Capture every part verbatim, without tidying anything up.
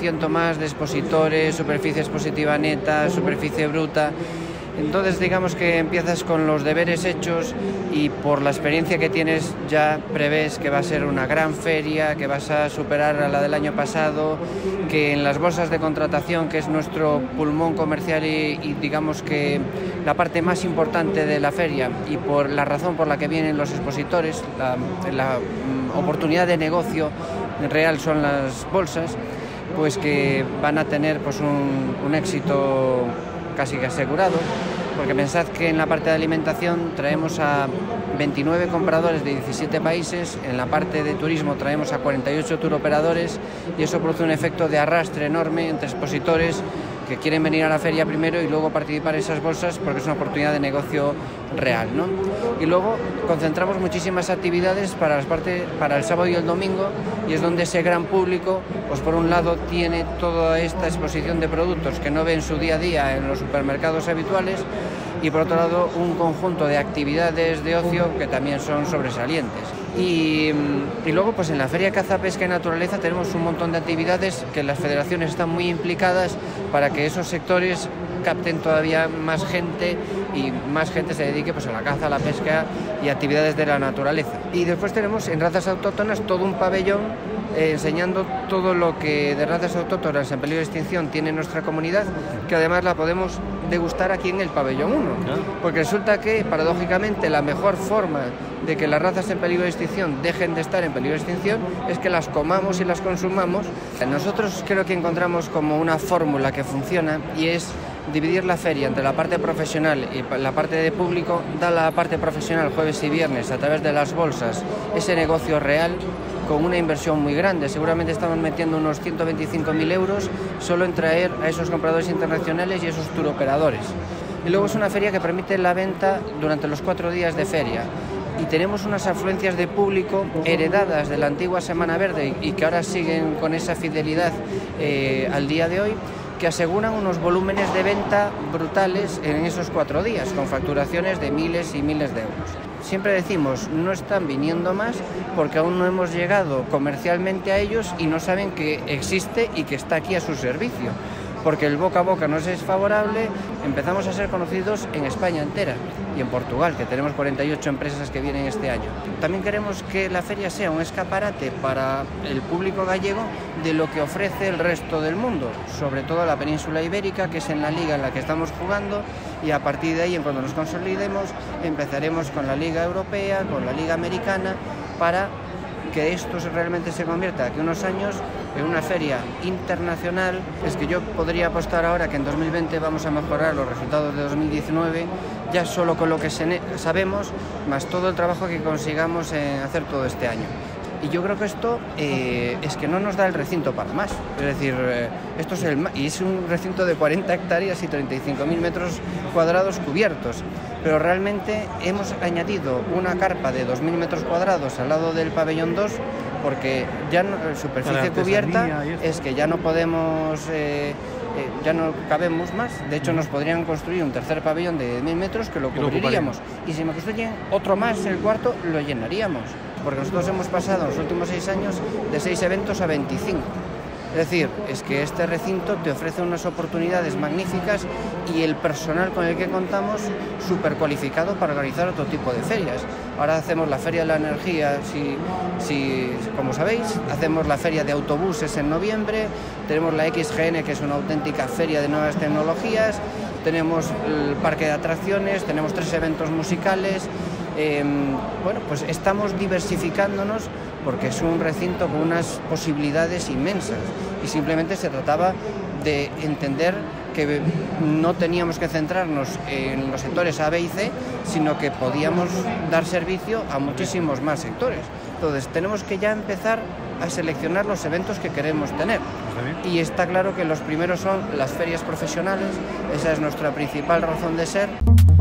ciento más de expositores, superficie expositiva neta, superficie bruta. Entonces digamos que empiezas con los deberes hechos y por la experiencia que tienes ya prevés que va a ser una gran feria, que vas a superar a la del año pasado, que en las bolsas de contratación, que es nuestro pulmón comercial y, y digamos que la parte más importante de la feria y por la razón por la que vienen los expositores, la, la mm, oportunidad de negocio real son las bolsas, pues que van a tener pues un, un éxito casi que asegurado, porque pensad que en la parte de alimentación traemos a veintinueve compradores de diecisiete países, en la parte de turismo traemos a cuarenta y ocho touroperadores y eso produce un efecto de arrastre enorme entre expositores que quieren venir a la feria primero y luego participar en esas bolsas porque es una oportunidad de negocio real, ¿no? Y luego concentramos muchísimas actividades para, las parte, para el sábado y el domingo y es donde ese gran público, pues por un lado tiene toda esta exposición de productos que no ve en su día a día en los supermercados habituales y por otro lado un conjunto de actividades de ocio que también son sobresalientes. Y, y luego pues en la Feria Caza, Pesca y Naturaleza tenemos un montón de actividades que las federaciones están muy implicadas para que esos sectores capten todavía más gente y más gente se dedique pues a la caza, a la pesca y actividades de la naturaleza. Y después tenemos en razas autóctonas todo un pabellón eh, enseñando todo lo que de razas autóctonas en peligro de extinción tiene nuestra comunidad, que además la podemos degustar aquí en el pabellón uno, porque resulta que paradójicamente la mejor forma de que las razas en peligro de extinción dejen de estar en peligro de extinción es que las comamos y las consumamos. Nosotros creo que encontramos como una fórmula que funciona y es dividir la feria entre la parte profesional y la parte de público, da la parte profesional jueves y viernes a través de las bolsas, ese negocio real con una inversión muy grande. Seguramente estamos metiendo unos ciento veinticinco mil euros solo en traer a esos compradores internacionales y esos touroperadores. Y luego es una feria que permite la venta durante los cuatro días de feria. Y tenemos unas afluencias de público heredadas de la antigua Semana Verde y que ahora siguen con esa fidelidad eh, al día de hoy, que aseguran unos volúmenes de venta brutales en esos cuatro días, con facturaciones de miles y miles de euros. Siempre decimos, no están viniendo más porque aún no hemos llegado comercialmente a ellos y no saben que existe y que está aquí a su servicio. Porque el boca a boca nos es favorable, empezamos a ser conocidos en España entera y en Portugal, que tenemos cuarenta y ocho empresas que vienen este año. También queremos que la feria sea un escaparate para el público gallego de lo que ofrece el resto del mundo, sobre todo la península ibérica, que es en la liga en la que estamos jugando, y a partir de ahí, en cuando nos consolidemos, empezaremos con la Liga Europea, con la Liga Americana, para que esto realmente se convierta aquí unos años en una feria internacional. Es que yo podría apostar ahora que en dos mil veinte vamos a mejorar los resultados de dos mil diecinueve, ya solo con lo que sabemos, más todo el trabajo que consigamos en hacer todo este año. Y yo creo que esto eh, es que no nos da el recinto para más. Es decir, eh, esto es el y es un recinto de cuarenta hectáreas y treinta y cinco mil metros cuadrados cubiertos. Pero realmente hemos añadido una carpa de dos mil metros cuadrados al lado del pabellón dos, porque ya no, superficie cubierta es que ya no podemos, eh, eh, ya no cabemos más. De hecho, nos podrían construir un tercer pabellón de mil metros que lo cubriríamos. Y si me construyen otro más, el cuarto, lo llenaríamos. Porque nosotros hemos pasado en los últimos seis años de seis eventos a veinticinco. Es decir, es que este recinto te ofrece unas oportunidades magníficas y el personal con el que contamos súper cualificado para organizar otro tipo de ferias. Ahora hacemos la Feria de la Energía, si, si, como sabéis, hacemos la Feria de Autobuses en noviembre, tenemos la X G N, que es una auténtica feria de nuevas tecnologías, tenemos el parque de atracciones, tenemos tres eventos musicales. Eh, bueno, pues estamos diversificándonos porque es un recinto con unas posibilidades inmensas y simplemente se trataba de entender que no teníamos que centrarnos en los sectores A, B y C, sino que podíamos dar servicio a muchísimos más sectores. Entonces tenemos que ya empezar a seleccionar los eventos que queremos tener. Y está claro que los primeros son las ferias profesionales, esa es nuestra principal razón de ser.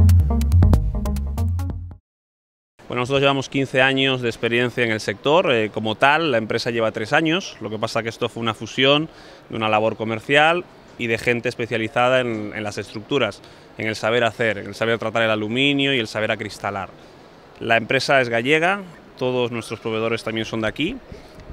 Bueno, nosotros llevamos quince años de experiencia en el sector, eh, como tal, la empresa lleva tres años, lo que pasa que esto fue una fusión de una labor comercial y de gente especializada en, en las estructuras, en el saber hacer, en el saber tratar el aluminio y el saber acristalar. La empresa es gallega, todos nuestros proveedores también son de aquí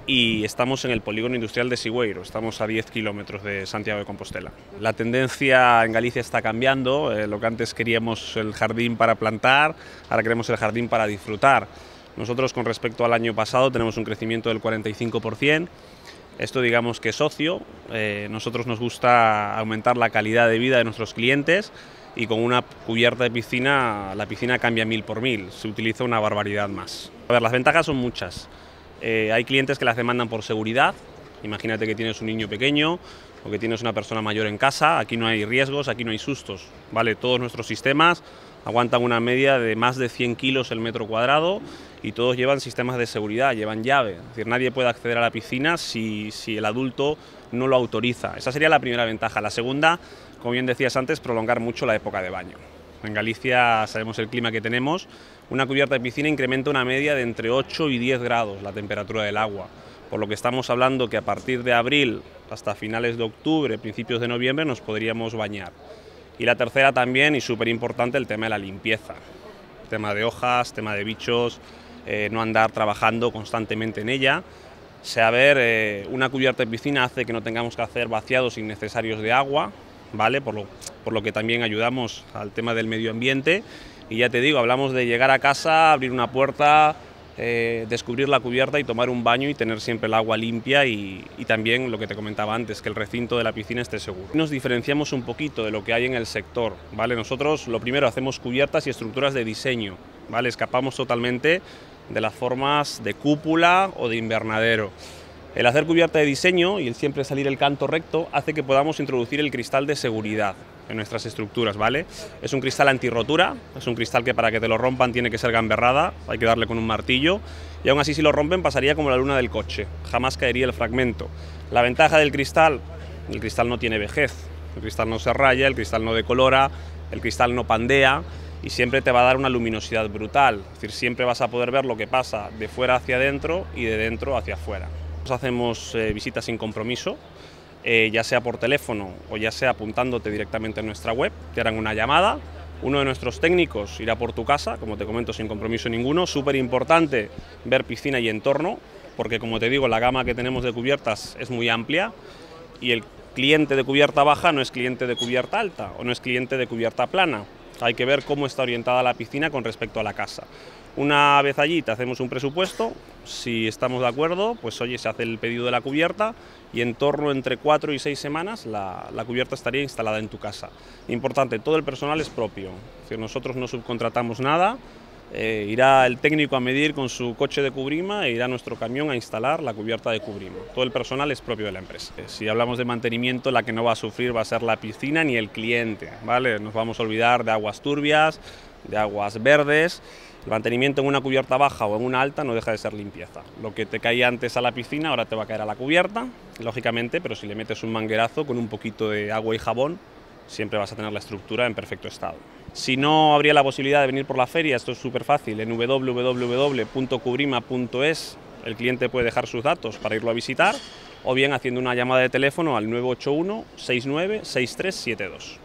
y estamos en el polígono industrial de Sigüeiro, estamos a diez kilómetros de Santiago de Compostela. La tendencia en Galicia está cambiando, eh, lo que antes queríamos el jardín para plantar, ahora queremos el jardín para disfrutar. Nosotros con respecto al año pasado tenemos un crecimiento del cuarenta y cinco por ciento, esto digamos que es socio, eh, nosotros nos gusta aumentar la calidad de vida de nuestros clientes y con una cubierta de piscina, la piscina cambia mil por mil, se utiliza una barbaridad más. A ver, las ventajas son muchas. Eh, hay clientes que las demandan por seguridad, imagínate que tienes un niño pequeño o que tienes una persona mayor en casa, aquí no hay riesgos, aquí no hay sustos, ¿vale? Todos nuestros sistemas aguantan una media de más de cien kilos el metro cuadrado y todos llevan sistemas de seguridad, llevan llave, es decir, nadie puede acceder a la piscina si, si el adulto no lo autoriza. Esa sería la primera ventaja. La segunda, como bien decías antes, prolongar mucho la época de baño. En Galicia sabemos el clima que tenemos, una cubierta de piscina incrementa una media de entre ocho y diez grados la temperatura del agua, por lo que estamos hablando que a partir de abril hasta finales de octubre, principios de noviembre nos podríamos bañar. Y la tercera también, y súper importante, el tema de la limpieza, tema de hojas, tema de bichos, eh, no andar trabajando constantemente en ella. O sea, a ver, eh, una cubierta de piscina hace que no tengamos que hacer vaciados innecesarios de agua, ¿vale? Por lo, por lo que también ayudamos al tema del medio ambiente. Y ya te digo, hablamos de llegar a casa, abrir una puerta, eh, descubrir la cubierta y tomar un baño y tener siempre el agua limpia y, y también lo que te comentaba antes, que el recinto de la piscina esté seguro. Nos diferenciamos un poquito de lo que hay en el sector, ¿vale? Nosotros lo primero hacemos cubiertas y estructuras de diseño, ¿vale? Escapamos totalmente de las formas de cúpula o de invernadero. El hacer cubierta de diseño y el siempre salir el canto recto hace que podamos introducir el cristal de seguridad en nuestras estructuras, ¿vale? Es un cristal antirrotura, es un cristal que para que te lo rompan tiene que ser gamberrada, hay que darle con un martillo y aún así si lo rompen pasaría como la luna del coche, jamás caería el fragmento. La ventaja del cristal, el cristal no tiene vejez, el cristal no se raya, el cristal no decolora, el cristal no pandea y siempre te va a dar una luminosidad brutal, es decir, siempre vas a poder ver lo que pasa de fuera hacia adentro y de dentro hacia afuera. Hacemos eh, visitas sin compromiso, eh, ya sea por teléfono o ya sea apuntándote directamente en nuestra web, te harán una llamada, uno de nuestros técnicos irá por tu casa, como te comento, sin compromiso ninguno. Súper importante ver piscina y entorno, porque como te digo, la gama que tenemos de cubiertas es muy amplia y el cliente de cubierta baja no es cliente de cubierta alta o no es cliente de cubierta plana. Hay que ver cómo está orientada la piscina con respecto a la casa. Una vez allí te hacemos un presupuesto, si estamos de acuerdo, pues oye, se hace el pedido de la cubierta y en torno entre cuatro y seis semanas la, la cubierta estaría instalada en tu casa. Importante, todo el personal es propio, es decir, nosotros no subcontratamos nada, eh, irá el técnico a medir con su coche de Cubrima e irá nuestro camión a instalar la cubierta de Cubrima. Todo el personal es propio de la empresa. Si hablamos de mantenimiento, la que no va a sufrir va a ser la piscina ni el cliente, ¿vale? Nos vamos a olvidar de aguas turbias, de aguas verdes. El mantenimiento en una cubierta baja o en una alta no deja de ser limpieza. Lo que te caía antes a la piscina ahora te va a caer a la cubierta, lógicamente, pero si le metes un manguerazo con un poquito de agua y jabón, siempre vas a tener la estructura en perfecto estado. Si no habría la posibilidad de venir por la feria, esto es súper fácil, en w w w punto cubrima punto es el cliente puede dejar sus datos para irlo a visitar, o bien haciendo una llamada de teléfono al nueve ocho uno, seis nueve, seis tres siete dos.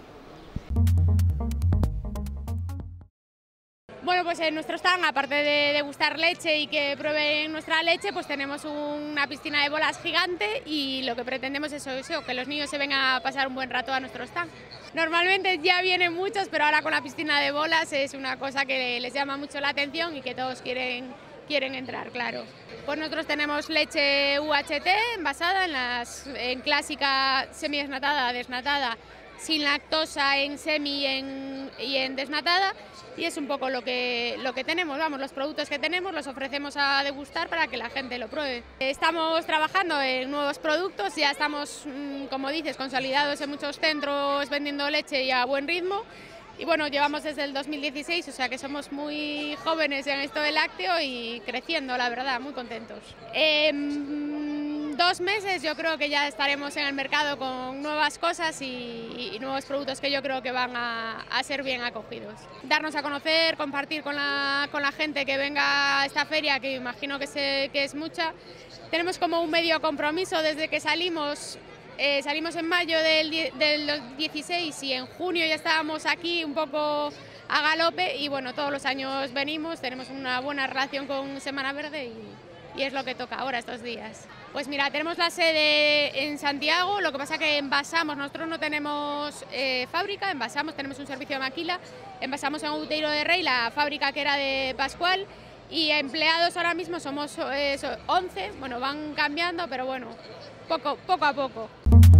Bueno, pues en nuestro stand, aparte de degustar leche y que prueben nuestra leche, pues tenemos una piscina de bolas gigante y lo que pretendemos es eso, que los niños se vengan a pasar un buen rato a nuestro stand. Normalmente ya vienen muchos, pero ahora con la piscina de bolas es una cosa que les llama mucho la atención y que todos quieren, quieren entrar, claro. Pues nosotros tenemos leche U H T envasada en, las, en clásica semidesnatada, desnatada, sin lactosa, en semi y en, y en desnatada, y es un poco lo que, lo que tenemos, vamos, los productos que tenemos los ofrecemos a degustar para que la gente lo pruebe. Estamos trabajando en nuevos productos, ya estamos, como dices, consolidados en muchos centros vendiendo leche y a buen ritmo, y bueno, llevamos desde el dos mil dieciséis, o sea que somos muy jóvenes en esto del lácteo y creciendo, la verdad, muy contentos. Eh, Dos meses yo creo que ya estaremos en el mercado con nuevas cosas y, y nuevos productos que yo creo que van a, a ser bien acogidos. Darnos a conocer, compartir con la, con la gente que venga a esta feria, que imagino que, se, que es mucha. Tenemos como un medio compromiso desde que salimos, eh, salimos en mayo del, del dieciséis y en junio ya estábamos aquí un poco a galope y bueno, todos los años venimos, tenemos una buena relación con Semana Verde y y es lo que toca ahora estos días. Pues mira, tenemos la sede en Santiago, lo que pasa que envasamos, nosotros no tenemos eh, fábrica, envasamos, tenemos un servicio de maquila, envasamos en Outeiro de Rey, la fábrica que era de Pascual, y empleados ahora mismo somos eh, once, bueno, van cambiando, pero bueno, poco, poco a poco.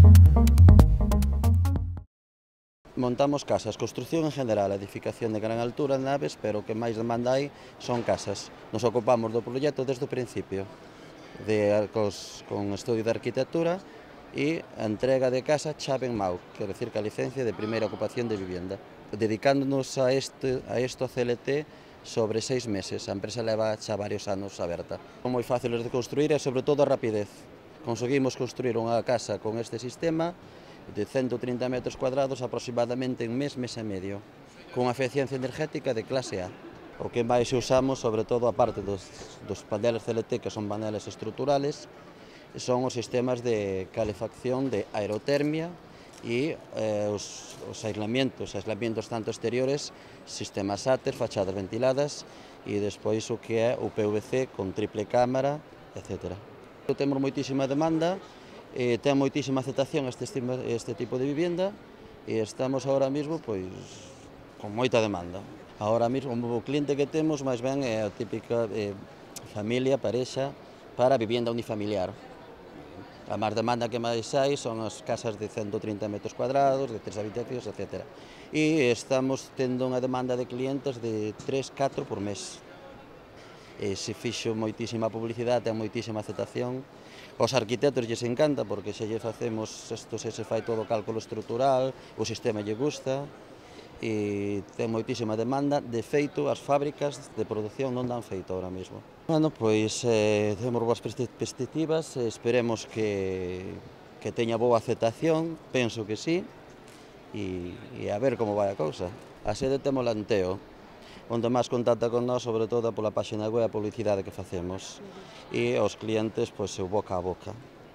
Montamos casas, construcción en general, edificación de gran altura, naves, pero o que máis demanda hai son casas. Nos ocupamos do proxecto desde o principio, de arcos con estudio de arquitectura e a entrega de casa chave en mau, quer decir que a licencia de primeira ocupación de vivienda. Dedicándonos a este, a esto C L T sobre seis meses, a empresa leva xa varios anos aberta. Son moi fáciles de construir e sobre todo a rapidez. Conseguimos construir unha casa con este sistema de ciento trinta metros cuadrados aproximadamente en mes, mes e medio, con unha eficiencia energética de clase A. O que máis usamos, sobre todo a parte dos, dos paneles C L T, que son paneles estruturales, son os sistemas de calefacción de aerotermia e eh, os, os aislamientos, aislamientos tanto exteriores, sistemas áter, fachadas ventiladas e despois o que é o P V C con triple cámara, etcétera. Temos moitísima demanda, eh, ten moitísima aceptación este, este tipo de vivienda e estamos ahora mesmo pois, con moita demanda. Ahora mesmo o cliente que temos máis ben é a típica eh, familia, parexa, para vivienda unifamiliar. A máis demanda que máis hai son as casas de ciento trinta metros cuadrados, de tres habitacións, etcétera. E estamos tendo unha demanda de clientes de tres, catro por mes. E se fixo moitísima publicidade, ten moitísima aceptación. Os arquitectos lles encanta porque se lle facemos isto, se se fai todo o cálculo estrutural, o sistema lle gusta e ten moitísima demanda. De feito, as fábricas de produción non dan feito ahora mesmo. Bueno, pois eh, temos boas perspectivas, esperemos que, que teña boa aceptación, penso que sí, e, e a ver como vai a cousa. A sede temos Lanteo, onde máis contacta con nós, sobre todo pola páxina web e a publicidade que facemos, e os clientes, pois, o boca a boca.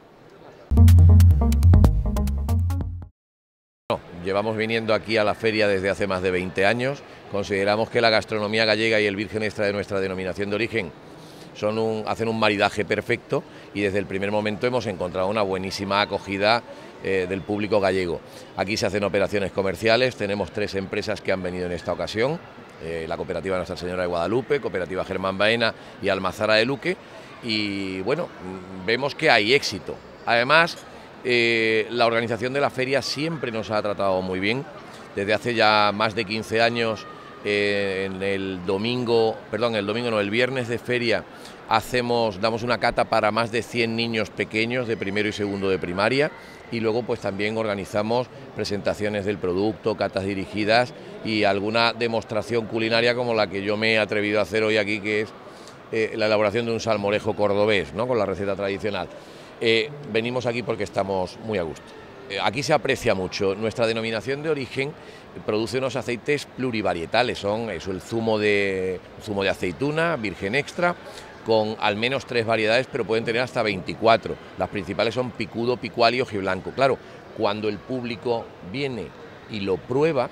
Llevamos viniendo aquí a la feria desde hace más de veinte años, consideramos que la gastronomía gallega y el virgen extra de nuestra denominación de origen son un, hacen un maridaje perfecto y desde el primer momento hemos encontrado una buenísima acogida eh, del público gallego. Aquí se hacen operaciones comerciales, tenemos tres empresas que han venido en esta ocasión, eh, la cooperativa Nuestra Señora de Guadalupe, cooperativa Germán Baena y Almazara de Luque, y bueno, vemos que hay éxito. Además, eh, la organización de la feria siempre nos ha tratado muy bien, desde hace ya más de quince años. Eh, en el domingo, perdón, el domingo no, el viernes de feria hacemos, damos una cata para más de cien niños pequeños de primero y segundo de primaria y luego pues también organizamos presentaciones del producto, catas dirigidas y alguna demostración culinaria como la que yo me he atrevido a hacer hoy aquí, que es eh, la elaboración de un salmorejo cordobés, ¿no?, con la receta tradicional. Eh, venimos aquí porque estamos muy a gusto. Aquí se aprecia mucho, nuestra denominación de origen produce unos aceites plurivarietales, son eso, el zumo de, zumo de aceituna, virgen extra, con al menos tres variedades, pero pueden tener hasta veinticuatro. Las principales son picudo, picual y ojiblanco. Claro, cuando el público viene y lo prueba,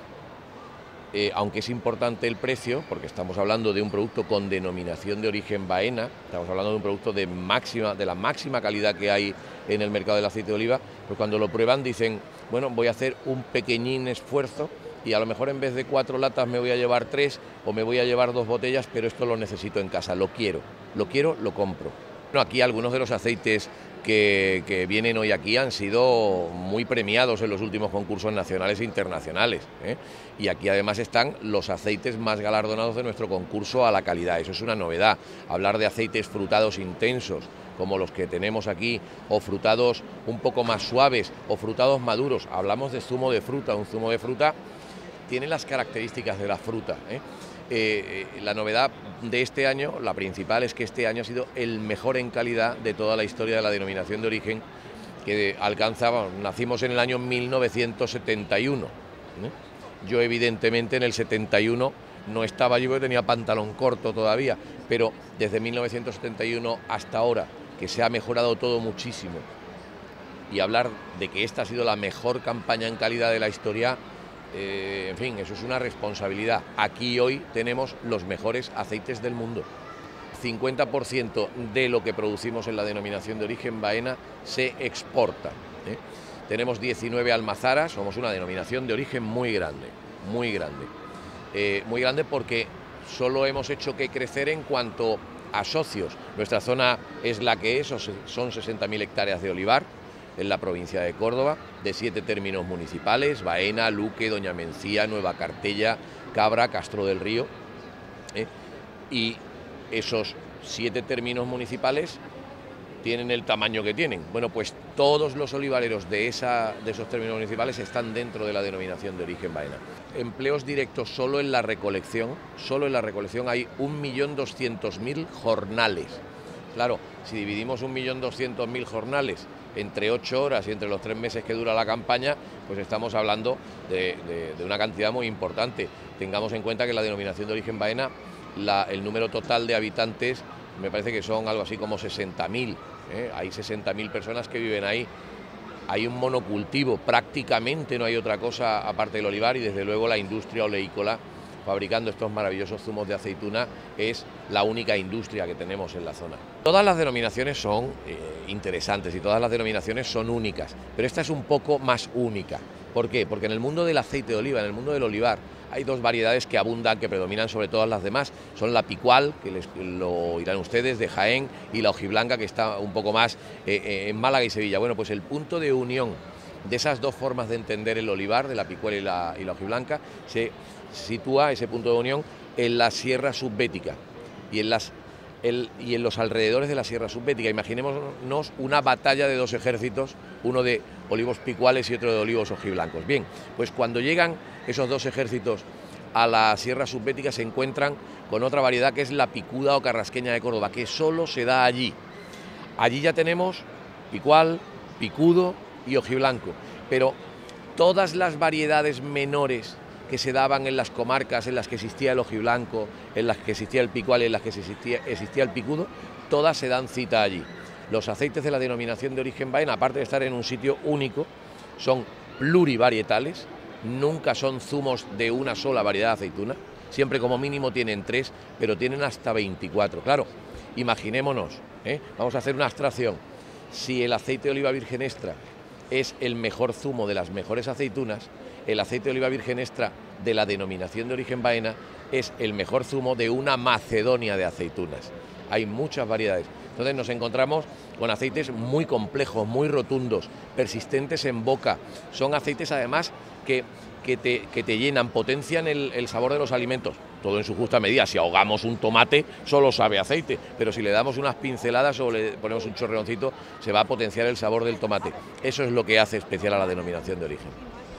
eh, aunque es importante el precio, porque estamos hablando de un producto con denominación de origen Baena, estamos hablando de un producto de, máxima, de la máxima calidad que hay en el mercado del aceite de oliva, pues cuando lo prueban dicen, bueno, voy a hacer un pequeñín esfuerzo y a lo mejor en vez de cuatro latas me voy a llevar tres o me voy a llevar dos botellas, pero esto lo necesito en casa, lo quiero, lo quiero, lo compro. Bueno, aquí algunos de los aceites que, que vienen hoy aquí han sido muy premiados en los últimos concursos nacionales e internacionales, ¿eh? Y aquí además están los aceites más galardonados de nuestro concurso a la calidad, eso es una novedad, hablar de aceites frutados intensos, como los que tenemos aquí, o frutados un poco más suaves, o frutados maduros. Hablamos de zumo de fruta, un zumo de fruta tiene las características de la fruta, ¿eh? Eh, eh, la novedad de este año, la principal, es que este año ha sido el mejor en calidad de toda la historia de la denominación de origen, que alcanzaba, nacimos en el año mil novecientos setenta y uno, ¿eh? Yo evidentemente en el setenta y uno no estaba allí porque tenía pantalón corto todavía, pero desde mil novecientos setenta y uno hasta ahora, que se ha mejorado todo muchísimo, y hablar de que esta ha sido la mejor campaña en calidad de la historia, eh, en fin, eso es una responsabilidad. Aquí hoy tenemos los mejores aceites del mundo. cincuenta por ciento de lo que producimos en la denominación de origen Baena se exporta, ¿eh? Tenemos diecinueve almazaras, somos una denominación de origen muy grande, muy grande. Eh, muy grande porque solo hemos hecho que crecer en cuanto a socios. Nuestra zona es la que es, son sesenta mil hectáreas de olivar en la provincia de Córdoba, de siete términos municipales: Baena, Luque, Doña Mencía, Nueva Cartella, Cabra, Castro del Río. ¿eh? Y esos siete términos municipales tienen el tamaño que tienen. Bueno, pues todos los olivareros de, esa, de esos términos municipales están dentro de la denominación de origen Baena. Empleos directos solo en la recolección, solo en la recolección hay un millón doscientos mil jornales. Claro, si dividimos un millón doscientos mil jornales entre ocho horas y entre los tres meses que dura la campaña, pues estamos hablando de, de, de una cantidad muy importante. Tengamos en cuenta que la denominación de origen Baena, la, el número total de habitantes me parece que son algo así como sesenta mil. ¿eh? Hay sesenta mil personas que viven ahí. Hay un monocultivo, prácticamente no hay otra cosa aparte del olivar, y desde luego la industria oleícola fabricando estos maravillosos zumos de aceituna es la única industria que tenemos en la zona. Todas las denominaciones son eh, interesantes y todas las denominaciones son únicas, pero esta es un poco más única. ¿Por qué? Porque en el mundo del aceite de oliva, en el mundo del olivar, hay dos variedades que abundan, que predominan sobre todas las demás. Son la picual, que les, lo irán ustedes, de Jaén, y la hojiblanca, que está un poco más eh, eh, en Málaga y Sevilla. Bueno, pues el punto de unión de esas dos formas de entender el olivar, de la picual y la, y la hojiblanca, se sitúa ese punto de unión en la Sierra Subbética y en, las, el, y en los alrededores de la Sierra Subbética. Imaginémonos una batalla de dos ejércitos, uno de olivos picuales y otro de olivos hojiblancos. Bien, pues cuando llegan esos dos ejércitos a la Sierra Subbética se encuentran con otra variedad, que es la picuda o carrasqueña de Córdoba, que solo se da allí. Allí ya tenemos picual, picudo y hojiblanco, pero todas las variedades menores que se daban en las comarcas en las que existía el hojiblanco, en las que existía el picual y en las que existía, existía el picudo, todas se dan cita allí. Los aceites de la denominación de origen Baena, aparte de estar en un sitio único, son plurivarietales, nunca son zumos de una sola variedad de aceituna, siempre como mínimo tienen tres, pero tienen hasta veinticuatro. Claro, imaginémonos, ¿eh? vamos a hacer una abstracción, si el aceite de oliva virgen extra es el mejor zumo de las mejores aceitunas, el aceite de oliva virgen extra de la denominación de origen Baena es el mejor zumo de una Macedonia de aceitunas. Hay muchas variedades. Entonces nos encontramos con aceites muy complejos, muy rotundos, persistentes en boca. Son aceites además que, que, te, que te llenan, potencian el, el sabor de los alimentos. Todo en su justa medida. Si ahogamos un tomate, solo sabe aceite, pero si le damos unas pinceladas o le ponemos un chorreoncito, se va a potenciar el sabor del tomate. Eso es lo que hace especial a la denominación de origen.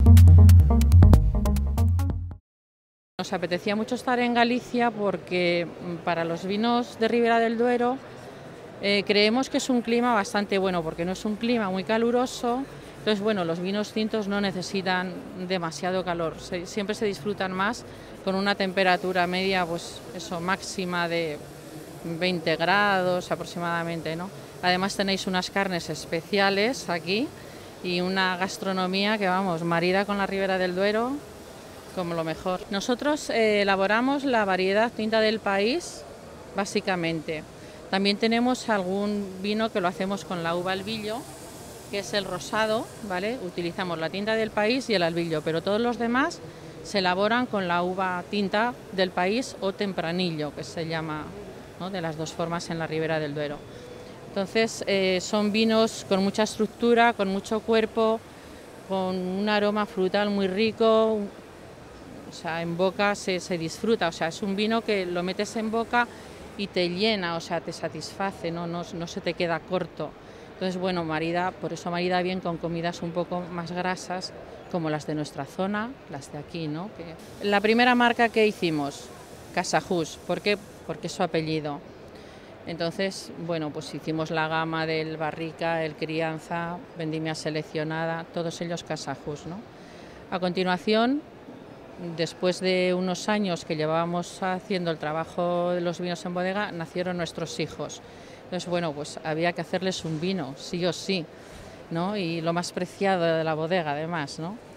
Nos apetecía mucho estar en Galicia porque para los vinos de Ribera del Duero eh, creemos que es un clima bastante bueno, porque no es un clima muy caluroso. Entonces, bueno, los vinos tintos no necesitan demasiado calor, se, siempre se disfrutan más con una temperatura media, pues eso, máxima de veinte grados aproximadamente, ¿no? Además tenéis unas carnes especiales aquí y una gastronomía que, vamos, marida con la Ribera del Duero como lo mejor. Nosotros eh, elaboramos la variedad tinta del país, básicamente. También tenemos algún vino que lo hacemos con la uva albillo, que es el rosado, ¿vale? Utilizamos la tinta del país y el albillo, pero todos los demás se elaboran con la uva tinta del país o tempranillo, que se llama, ¿no?, de las dos formas en la Ribera del Duero. Entonces eh, son vinos con mucha estructura, con mucho cuerpo, con un aroma frutal muy rico. O sea, en boca se, se disfruta, o sea, es un vino que lo metes en boca y te llena, o sea, te satisface, no, no, no se te queda corto. Entonces, bueno, marida, por eso marida bien con comidas un poco más grasas, como las de nuestra zona, las de aquí, ¿no? Que... La primera marca que hicimos, Casajús, ¿por qué? Porque es su apellido. Entonces, bueno, pues hicimos la gama del Barrica, el Crianza, Vendimia Seleccionada, todos ellos Casajús, ¿no? A continuación, después de unos años que llevábamos haciendo el trabajo de los vinos en bodega, nacieron nuestros hijos. Entonces, bueno, pues había que hacerles un vino, sí o sí, ¿no? Y lo más preciado de la bodega, además, ¿no?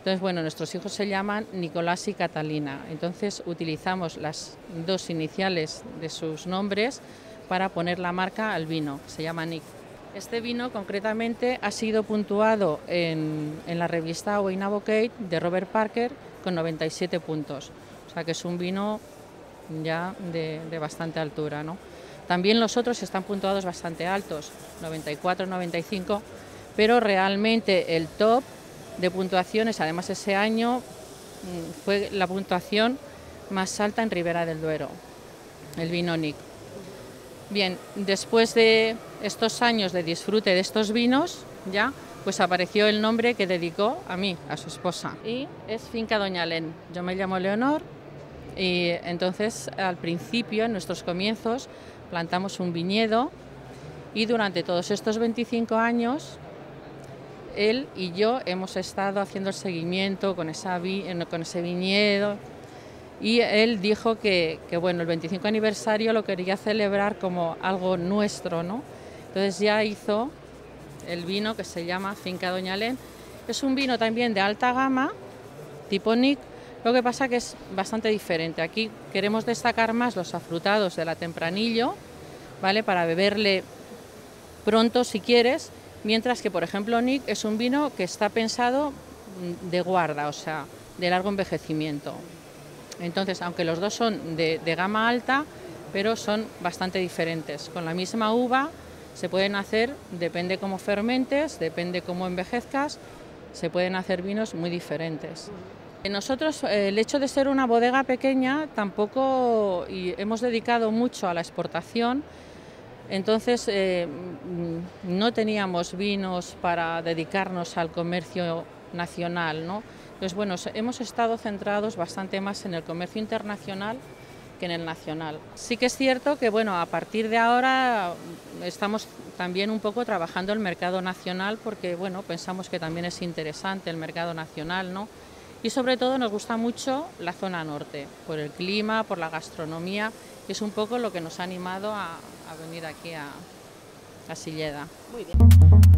Entonces, bueno, nuestros hijos se llaman Nicolás y Catalina, entonces utilizamos las dos iniciales de sus nombres para poner la marca al vino, se llama Nick. Este vino concretamente ha sido puntuado en, en la revista Wine Advocate de Robert Parker con noventa y siete puntos, o sea que es un vino ya de, de bastante altura, ¿no? También los otros están puntuados bastante altos, noventa y cuatro, noventa y cinco, pero realmente el top de puntuaciones, además ese año fue la puntuación más alta en Ribera del Duero, el vino Nick. Bien, después de estos años de disfrute de estos vinos, ya, pues apareció el nombre que dedicó a mí, a su esposa, y es Finca Doña Len. Yo me llamo Leonor y entonces al principio, en nuestros comienzos, plantamos un viñedo y durante todos estos veinticinco años él y yo hemos estado haciendo el seguimiento con, esa vi, con ese viñedo y él dijo que, que bueno, el veinticinco aniversario lo quería celebrar como algo nuestro, ¿no? Entonces ya hizo el vino que se llama Finca Doña Len. Es un vino también de alta gama, tipo Nick, lo que pasa que es bastante diferente. Aquí queremos destacar más los afrutados de la Tempranillo, ¿vale? Para beberle pronto si quieres, mientras que, por ejemplo, Nick es un vino que está pensado de guarda, o sea, de largo envejecimiento. Entonces, aunque los dos son de, de gama alta, pero son bastante diferentes. Con la misma uva se pueden hacer, depende cómo fermentes, depende cómo envejezcas, se pueden hacer vinos muy diferentes. Nosotros, el hecho de ser una bodega pequeña, tampoco y hemos dedicado mucho a la exportación. Entonces eh, no teníamos vinos para dedicarnos al comercio nacional, ¿no? Entonces, bueno, hemos estado centrados bastante más en el comercio internacional que en el nacional. Sí que es cierto que, bueno, a partir de ahora estamos también un poco trabajando el mercado nacional porque, bueno, pensamos que también es interesante el mercado nacional, ¿no? Y sobre todo nos gusta mucho la zona norte, por el clima, por la gastronomía, que es un poco lo que nos ha animado a, a venir aquí a, a Silleda. Muy bien.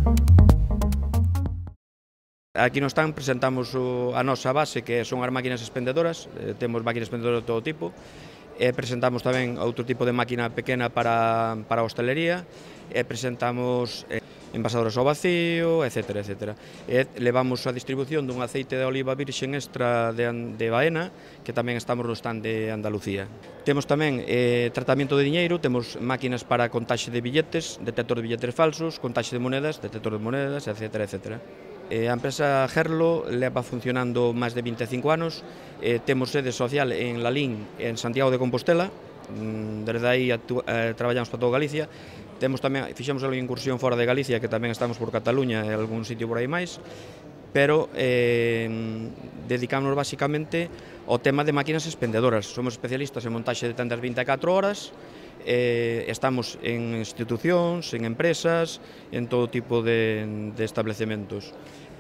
Aquí no stand presentamos o, a nosa base, que son as máquinas expendedoras, eh, temos máquinas expendedoras de todo tipo, e presentamos tamén outro tipo de máquina pequena para, para a hostelería, e presentamos eh, envasadoras ao vacío, etcétera, etcétera. E levamos a distribución dun aceite de oliva virxen extra de, de Baena, que tamén estamos no stand de Andalucía. Temos tamén eh, tratamento de diñeiro, temos máquinas para contaxe de billetes, detector de billetes falsos, contaxe de monedas, detector de monedas, etcétera, etcétera. Eh, a empresa Gerlo leva funcionando máis de vinte e cinco anos, eh, temos sede social en Lalín, en Santiago de Compostela, desde aí eh, traballamos para toda Galicia. Temos tamén, fixemos algo incursión fora de Galicia, que tamén estamos por Cataluña e algún sitio por aí máis, pero eh, dedicámonos basicamente ao tema de máquinas expendedoras. Somos especialistas en montaxe de tendas vinte e catro horas, eh, estamos en institucións, en empresas, en todo tipo de, de establecementos.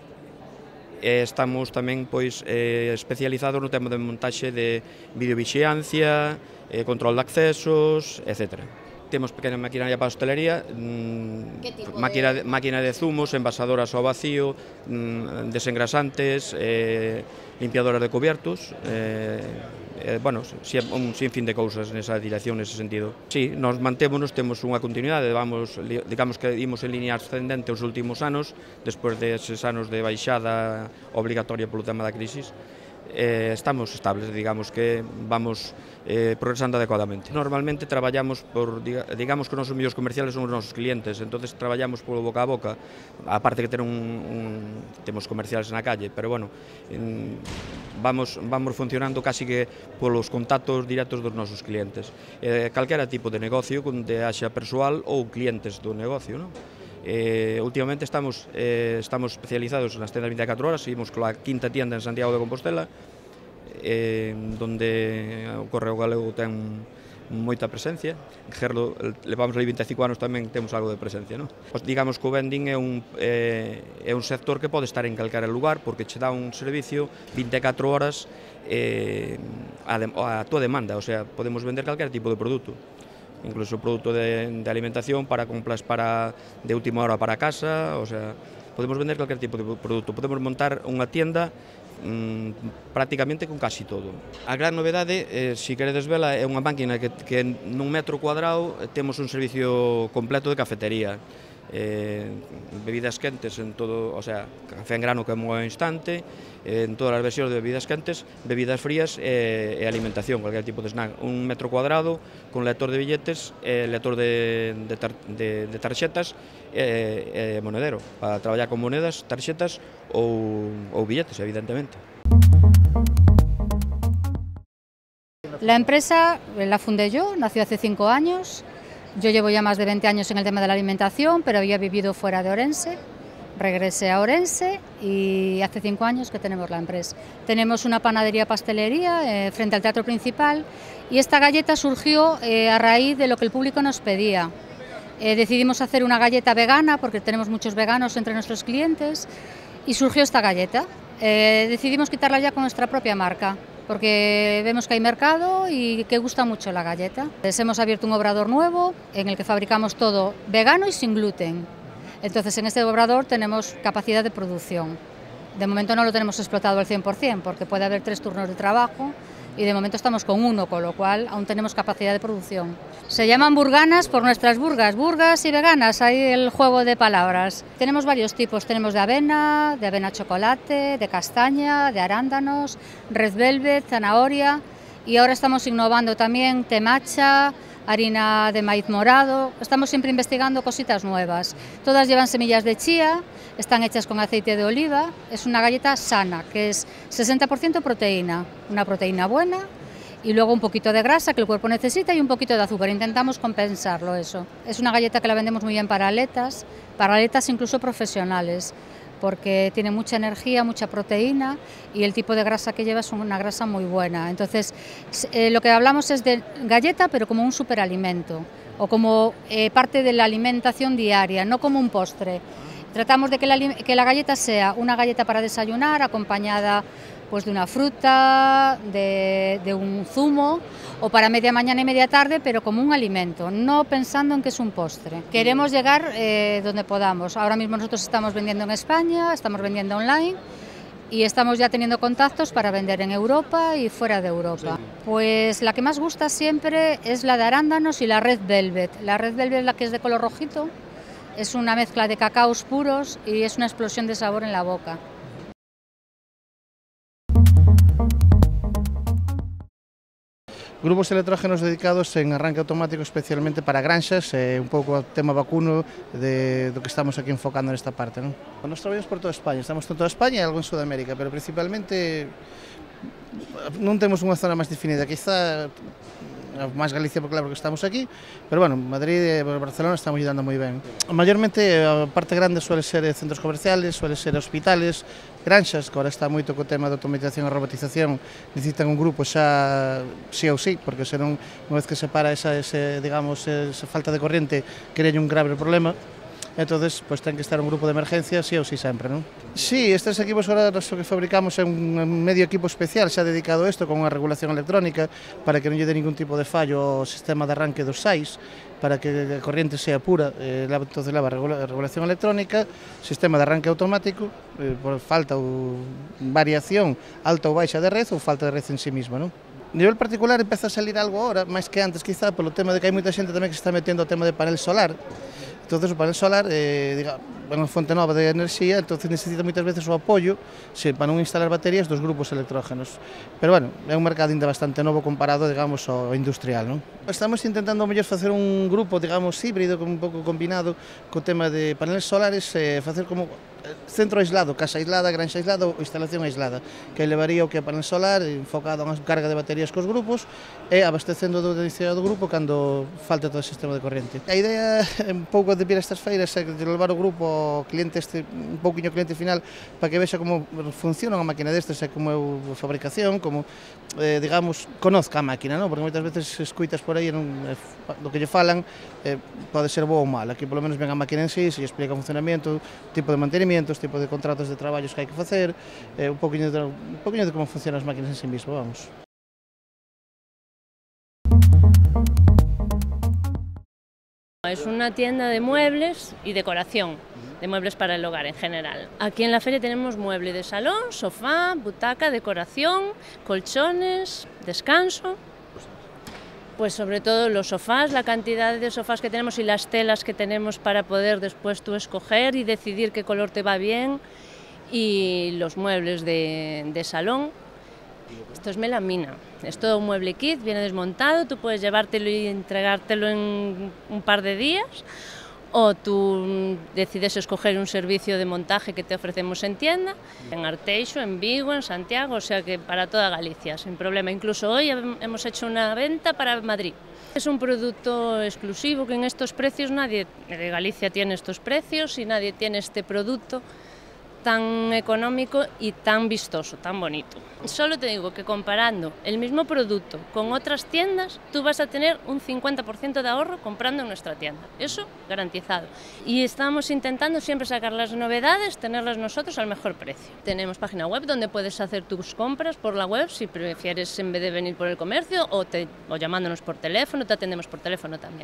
E estamos tamén pois, eh, especializados no tema de montaxe de videovixiancia, eh, control de accesos, etcétera. Temos pequena maquinaria para a hostelería, mmm, máquina, de... máquina de zumos, envasadoras ao vacío, mmm, desengrasantes, eh, limpiadoras de cubiertos, eh, eh, bueno, un sinfín de cousas nesa dirección, nese sentido. Sí, nos mantémonos, temos unha continuidade, vamos, digamos que imos en línea ascendente os últimos anos, despois deses anos de baixada obligatoria polo tema da crisis. Eh, estamos estables, digamos que vamos eh, progresando adecuadamente. Normalmente traballamos por, digamos que os nosos medios comerciales son os nosos clientes, entonces traballamos polo boca a boca, aparte que ter un, un temos comerciales na calle, pero bueno, en, vamos, vamos funcionando casi que polos contactos directos dos nosos clientes. Eh, calquera tipo de negocio, onde haxa persoal ou clientes do negocio, non? Eh, últimamente estamos, eh, estamos especializados nas tendas vinte e catro horas, seguimos con a quinta tienda en Santiago de Compostela, eh, donde o Correo Galego ten moita presencia. En Gerlo levamos ali vinte e cinco anos tamén temos algo de presencia, non? Pues, digamos que o vending é un, eh, é un sector que pode estar en calquera lugar porque che dá un servicio vinte e catro horas eh, a, de, a tua demanda, o sea, podemos vender calquera tipo de produto, incluso produto de, de alimentación para compras para de última hora para casa, o sea, podemos vender cualquier tipo de produto. Podemos montar unha tienda mmm, prácticamente con casi todo. A gran novedade, eh, se queredes vela, é unha máquina que, que nun metro cuadrado temos un servicio completo de cafetería. Eh, bebidas quentes en todo, o sea, café en grano que é moi instante, eh, en todas as versións de bebidas quentes, bebidas frías e, e alimentación, cualquier tipo de snack. Un metro cuadrado con lector de billetes, eh, lector de, de, tar, de, de tarxetas e eh, eh, monedero, para traballar con monedas, tarxetas ou, ou billetes, evidentemente. La empresa la fundé yo, nació hace cinco años. Yo llevo ya más de veinte años en el tema de la alimentación, pero había vivido fuera de Orense. Regresé a Orense y hace cinco años que tenemos la empresa. Tenemos una panadería-pastelería eh, frente al teatro principal y esta galleta surgió eh, a raíz de lo que el público nos pedía. Eh, decidimos hacer una galleta vegana porque tenemos muchos veganos entre nuestros clientes y surgió esta galleta. Eh, decidimos quitarla ya con nuestra propia marca, porque vemos que hay mercado y que gusta mucho la galleta. Les hemos abierto un obrador nuevo en el que fabricamos todo vegano y sin gluten. Entonces en este obrador tenemos capacidad de producción. De momento no lo tenemos explotado al cien por cien porque puede haber tres turnos de trabajo y de momento estamos con uno, con lo cual aún tenemos capacidad de producción. Se llaman burganas por nuestras burgas, burgas y veganas, ahí el juego de palabras. Tenemos varios tipos, tenemos de avena, de avena chocolate, de castaña, de arándanos, red velvet, zanahoria y ahora estamos innovando también té matcha, harina de maíz morado, estamos siempre investigando cositas nuevas. Todas llevan semillas de chía, están hechas con aceite de oliva, es una galleta sana, que es sesenta por ciento proteína, una proteína buena y luego un poquito de grasa que el cuerpo necesita y un poquito de azúcar, intentamos compensarlo eso. Es una galleta que la vendemos muy bien para atletas, para atletas incluso profesionales, porque tiene mucha energía, mucha proteína y el tipo de grasa que lleva es una grasa muy buena. Entonces, eh, lo que hablamos es de galleta, pero como un superalimento o como eh, parte de la alimentación diaria, no como un postre. Tratamos de que la, que la galleta sea una galleta para desayunar, acompañada pues, de una fruta, de, de un zumo, o para media mañana y media tarde, pero como un alimento, no pensando en que es un postre. Queremos llegar eh, donde podamos. Ahora mismo nosotros estamos vendiendo en España, estamos vendiendo online y estamos ya teniendo contactos para vender en Europa y fuera de Europa. Sí. Pues la que más gusta siempre es la de arándanos y la red velvet. La red velvet es la que es de color rojito, es una mezcla de cacaos puros y es una explosión de sabor en la boca. Grupos electrógenos dedicados en arranque automático especialmente para granxas, eh, un pouco o tema vacuno de, do que estamos aquí enfocando nesta parte. Non? Nos traballamos por toda España, estamos por toda España e algo en Sudamérica, pero principalmente non temos unha zona máis definida, quizá máis Galicia, porque claro que estamos aquí, pero bueno, Madrid e Barcelona estamos ayudando moi ben. Mayormente a parte grande suele ser centros comerciales, suele ser hospitales, granxas, que agora está moito co tema de automatización e robotización, necesitan un grupo xa sí ou sí, porque senón, unha vez que se para esa, ese, digamos, esa falta de corriente, crea un grave problema. Entonces, pues ten que estar un grupo de emergencia, sí ou sí sempre, non? Sí, estes equipos agora o que fabricamos é un medio equipo especial xa dedicado a isto, con unha regulación electrónica, para que non lle dé ningún tipo de fallo ao sistema de arranque dos sais, para que a corriente sea pura, eh, entonces leva regulación electrónica, sistema de arranque automático, eh, por falta ou variación alta ou baixa de red ou falta de red en sí mesma, non? A nivel particular empeza a salir algo ahora, máis que antes quizá, polo tema de que hai moita xente tamén que se está metendo ao tema de panel solar. Entonces o panel solar eh, diga, é unha fonte nova de enerxía, entonces necesita moitas veces o apoio se, para non instalar baterías dos grupos electrógenos. Pero bueno, é un mercado ainda bastante novo comparado, digamos, ao industrial, non? Estamos intentando mellor facer un grupo, digamos, híbrido, un pouco combinado co tema de paneles solares, eh, facer como centro aislado, casa aislada, granxa aislada ou instalación aislada, que levaría o que é panel solar enfocado a unha carga de baterías cos grupos e abastecendo do iniciado do grupo cando falte todo o sistema de corrente. A idea é un pouco de vir a estas feiras é de levar o grupo ao cliente, este, un pouquinho cliente final, para que vexa como funciona unha máquina destes e como é a fabricación, como, eh, digamos, conozca a máquina, non? Porque moitas veces escuitas por aí non, eh, do que lle falan eh, pode ser bo ou mal. Aquí polo menos ven a máquina en sí, se lle explica o funcionamento, tipo de mantenimiento, tipo de contratos de traballos que hai que facer, eh, un poquinho de, un poquinho de como funcionan as máquinas en sí mismo, vamos. Es una tienda de muebles y decoración. de muebles para el hogar en general. Aquí en la feria tenemos mueble de salón, sofá, butaca, decoración, colchones, descanso. Pues sobre todo los sofás, la cantidad de sofás que tenemos y las telas que tenemos para poder después tú escoger y decidir qué color te va bien, y los muebles de, de salón. Esto es melamina, es todo un mueble kit, viene desmontado, tú puedes llevártelo y entregártelo en un par de días, o tú decides escoger un servicio de montaje que te ofrecemos en tienda, en Arteixo, en Vigo, en Santiago, o sea que para toda Galicia, sin problema. Incluso hoy hemos hecho una venta para Madrid. Es un producto exclusivo que en estos precios nadie de Galicia tiene estos precios y nadie tiene este producto tan económico y tan vistoso, tan bonito. Solo te digo que comparando el mismo producto con otras tiendas, tú vas a tener un cincuenta por ciento de ahorro comprando en nuestra tienda. Eso garantizado. Y estamos intentando siempre sacar las novedades, tenerlas nosotros al mejor precio. Tenemos página web donde puedes hacer tus compras por la web, si prefieres en vez de venir por el comercio, o, te, o llamándonos por teléfono, te atendemos por teléfono también.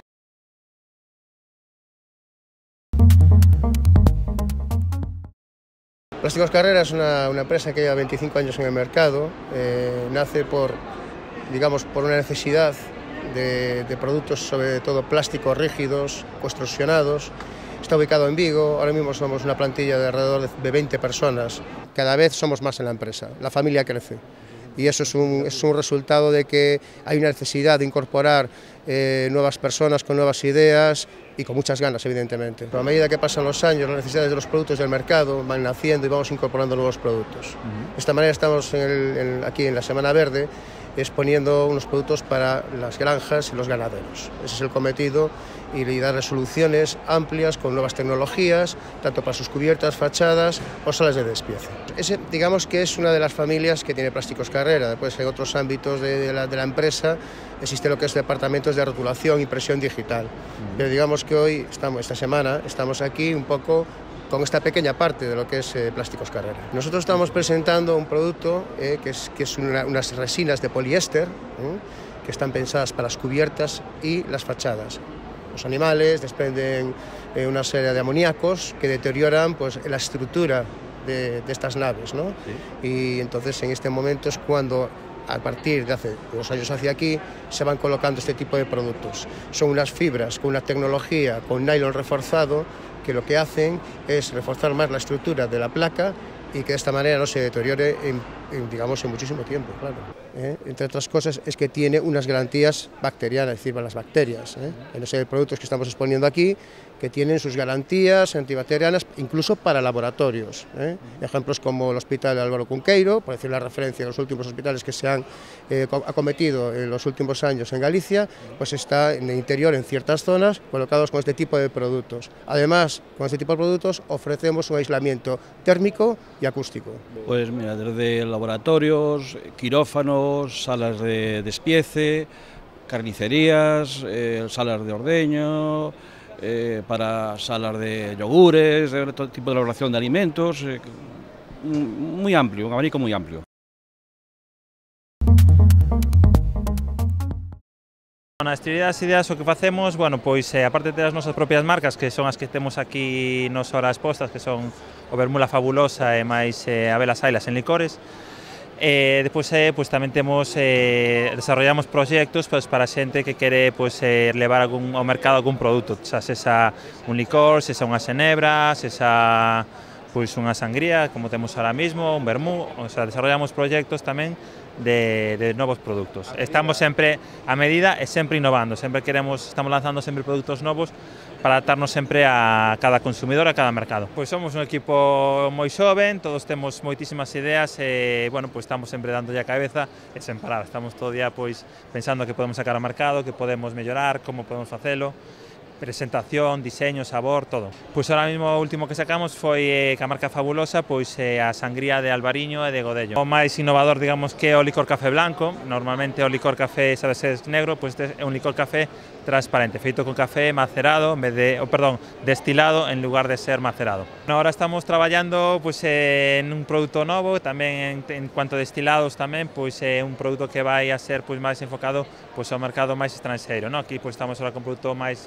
Plásticos Carrera es una, una empresa que lleva veinticinco años en el mercado, eh, nace por, digamos, por una necesidad de, de productos, sobre todo plásticos rígidos, construccionados. Está ubicado en Vigo, ahora mismo somos una plantilla de alrededor de veinte personas. Cada vez somos más en la empresa, la familia crece. Y eso es un, es un resultado de que hay una necesidad de incorporar eh, nuevas personas con nuevas ideas y con muchas ganas, evidentemente. Pero a medida que pasan los años, las necesidades de los productos del mercado van naciendo y vamos incorporando nuevos productos. Uh-huh. De esta manera estamos en el, en, aquí en la Semana Verde exponiendo unos productos para las granjas y los ganaderos. Ese es el cometido, y dar soluciones amplias con nuevas tecnologías, tanto para sus cubiertas, fachadas o salas de despiece. Ese, digamos que es una de las familias que tiene Plásticos Carrera. Después, en otros ámbitos de, de, la, de la empresa existe lo que es departamentos de rotulación y impresión digital. Uh-huh. Pero digamos que hoy, estamos, esta semana, estamos aquí un poco con esta pequeña parte de lo que es eh, Plásticos Carrera. Nosotros estamos presentando un producto eh, que es, que es una, unas resinas de poliéster, eh, que están pensadas para las cubiertas y las fachadas. Los animales desprenden eh, una serie de amoníacos que deterioran pues, la estructura de, de estas naves, ¿no? Sí. Y entonces en este momento es cuando, a partir de hace unos años hacia aquí, se van colocando este tipo de productos. Son unas fibras con una tecnología, con nylon reforzado, que lo que hacen es reforzar más la estructura de la placa y que de esta manera no se deteriore en, en, digamos, en muchísimo tiempo, claro. ¿Eh? Entre otras cosas es que tiene unas garantías bacterianas, es decir, para las bacterias. ¿eh? En ese de productos que estamos exponiendo aquí, que tienen sus garantías antibacterianas, incluso para laboratorios. ¿eh? Ejemplos como el Hospital Álvaro Cunqueiro, por decir la referencia de los últimos hospitales que se han eh, acometido en los últimos años en Galicia, pues está en el interior, en ciertas zonas, colocados con este tipo de productos. Además, con este tipo de productos ofrecemos un aislamiento térmico y acústico. Pues mira, desde laboratorios, quirófanos, salas de despiece, carnicerías, eh, salas de ordeño, eh, para salas de yogures, de todo tipo de elaboración de alimentos, eh, muy amplio, un abanico muy amplio. Nas actividades e ideas o que facemos, bueno, pois eh, aparte de as nosas propias marcas, que son as que temos aquí nos horas postas, que son o Vermula Fabulosa e máis eh, a Velas Ailas en licores, eh, depois eh, pois tamén temos eh, desarrollamos proxectos pois, para xente que quere pois, eh, levar algún, ao mercado algún produto, xa sexa un licor, sexa unha xenebra, sexa pois unha sangría, como temos ahora mismo, un vermú, o sea, desarrollamos proxectos tamén de, de novos productos. Estamos sempre a medida e sempre innovando, sempre queremos, estamos lanzando sempre produtos novos para adaptarnos sempre a cada consumidor, a cada mercado. Pois somos un equipo moi xoven, todos temos moitísimas ideas e, bueno, pois estamos sempre dando a cabeza e sen parar. Estamos todo o día pois pensando que podemos sacar ao mercado, que podemos mellorar, como podemos facelo, presentación, diseño, sabor, todo. Pois ahora mismo o último que sacamos foi eh, que a marca Fabulosa, pois eh, a sangría de Albariño e de Godello. O máis innovador, digamos, que é o licor café blanco. Normalmente o licor café, sabe ser negro, pois é un licor café transparente, feito con café macerado, en vez de, oh, perdón, destilado en lugar de ser macerado. Ahora estamos traballando pois, en un produto novo, tamén en, en cuanto a destilados tamén, pois é un produto que vai a ser pois máis enfocado pois ao mercado máis estranxeiro, ¿no? Aquí pois estamos ahora con un produto máis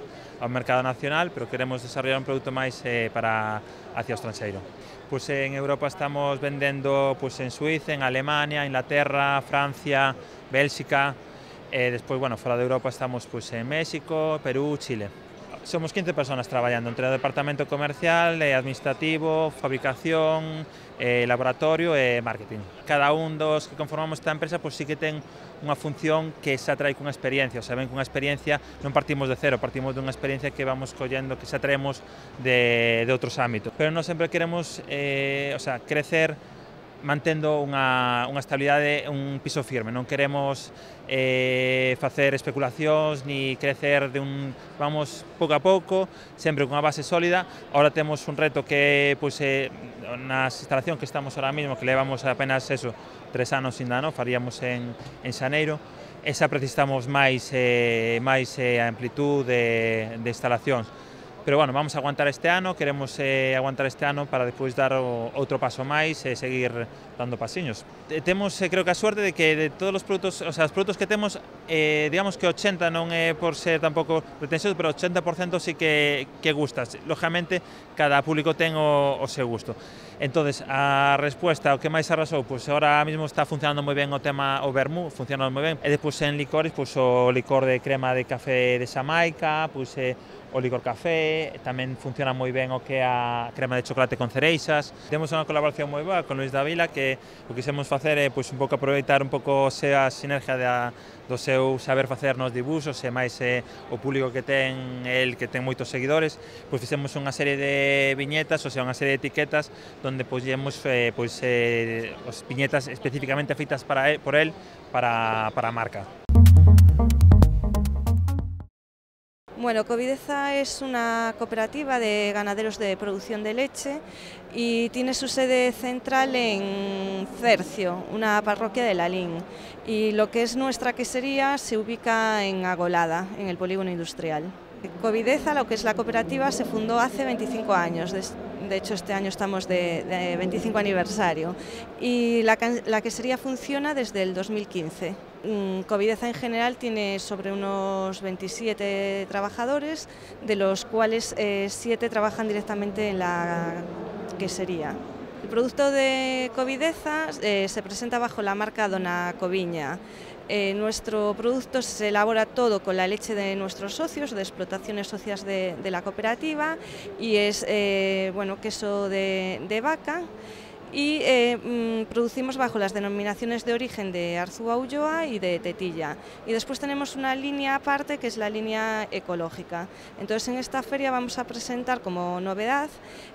ao mercado nacional, pero queremos desarrollar un produto máis eh, para hacia o estranxeiro. Pois en Europa estamos vendendo pois, en Suiza, en Alemania, Inglaterra, Francia, Bélxica, e despois, bueno, fora de Europa estamos pois, en México, Perú, Chile. Somos quince personas traballando entre o departamento comercial, e administrativo, fabricación, eh, laboratorio e marketing. Cada un dos que conformamos esta empresa pois, sí que ten unha función que se atrae cunha experiencia, o sea, ven cunha experiencia, non partimos de cero, partimos dunha experiencia que vamos collendo, que se atraemos de, de outros ámbitos. Pero non sempre queremos eh, o sea, crecer mantendo unha, unha estabilidade, un piso firme. Non queremos eh, facer especulacións ni crecer de un, vamos pouco a pouco, sempre cunha base sólida. Ahora temos un reto que pois, eh, nas instalacións que estamos ahora mismo, que levamos apenas eso, tres anos ainda, no? Faríamos en, en xaneiro, esa precisamos máis, eh, máis eh, amplitud de, de instalacións. Pero bueno, vamos a aguantar este ano, queremos eh, aguantar este ano para despois dar o, outro paso máis e eh, seguir dando pasiños. E temos, eh, creo que a suerte de que de todos os produtos, o sea, os produtos que temos, eh, digamos que ochenta non é por ser tampouco pretensioso, pero ochenta por cento sí que, que gusta. Lógicamente, cada público ten o, o seu gusto. Entonces, a respuesta, o que máis arrasou, pois ahora mismo está funcionando moi ben o tema o vermú, funcionando moi ben. E despois en licores, pois o licor de crema de café de Xamaica, pois eh, o licor café, tamén funciona moi ben o que é a crema de chocolate con cereixas. Temos unha colaboración moi boa con Luis Davila, que o que quisemos facer é pois, un pouco aproveitar un pouco a sinergia da, do seu saber facer nos dibuxos, e máis eh, o público que ten, el que ten moitos seguidores, pois fixemos unha serie de viñetas, o sea, unha serie de etiquetas, donde poñemos eh, pois, eh, os viñetas especificamente feitas para él, por él, para, para a marca. Bueno, Covideza es una cooperativa de ganaderos de producción de leche y tiene su sede central en Cercio, una parroquia de Lalín. Y lo que es nuestra quesería se ubica en Agolada, en el polígono industrial. Covideza, lo que es la cooperativa, se fundó hace veinticinco años. De hecho, este año estamos de, de veinticinco aniversario. Y la, la quesería funciona desde el dos mil quince. Covideza en general tiene sobre unos veintisiete trabajadores, de los cuales eh, siete trabajan directamente en la quesería. El producto de Covideza eh, se presenta bajo la marca Dona Coviña. Eh, nuestro producto se elabora todo con la leche de nuestros socios, de explotaciones socias de, de la cooperativa, y es eh, bueno, queso de, de vaca. Y eh, mmm, producimos bajo las denominaciones de origen de Arzúa Ulloa y de Tetilla. Y después tenemos una línea aparte que es la línea ecológica. Entonces en esta feria vamos a presentar como novedad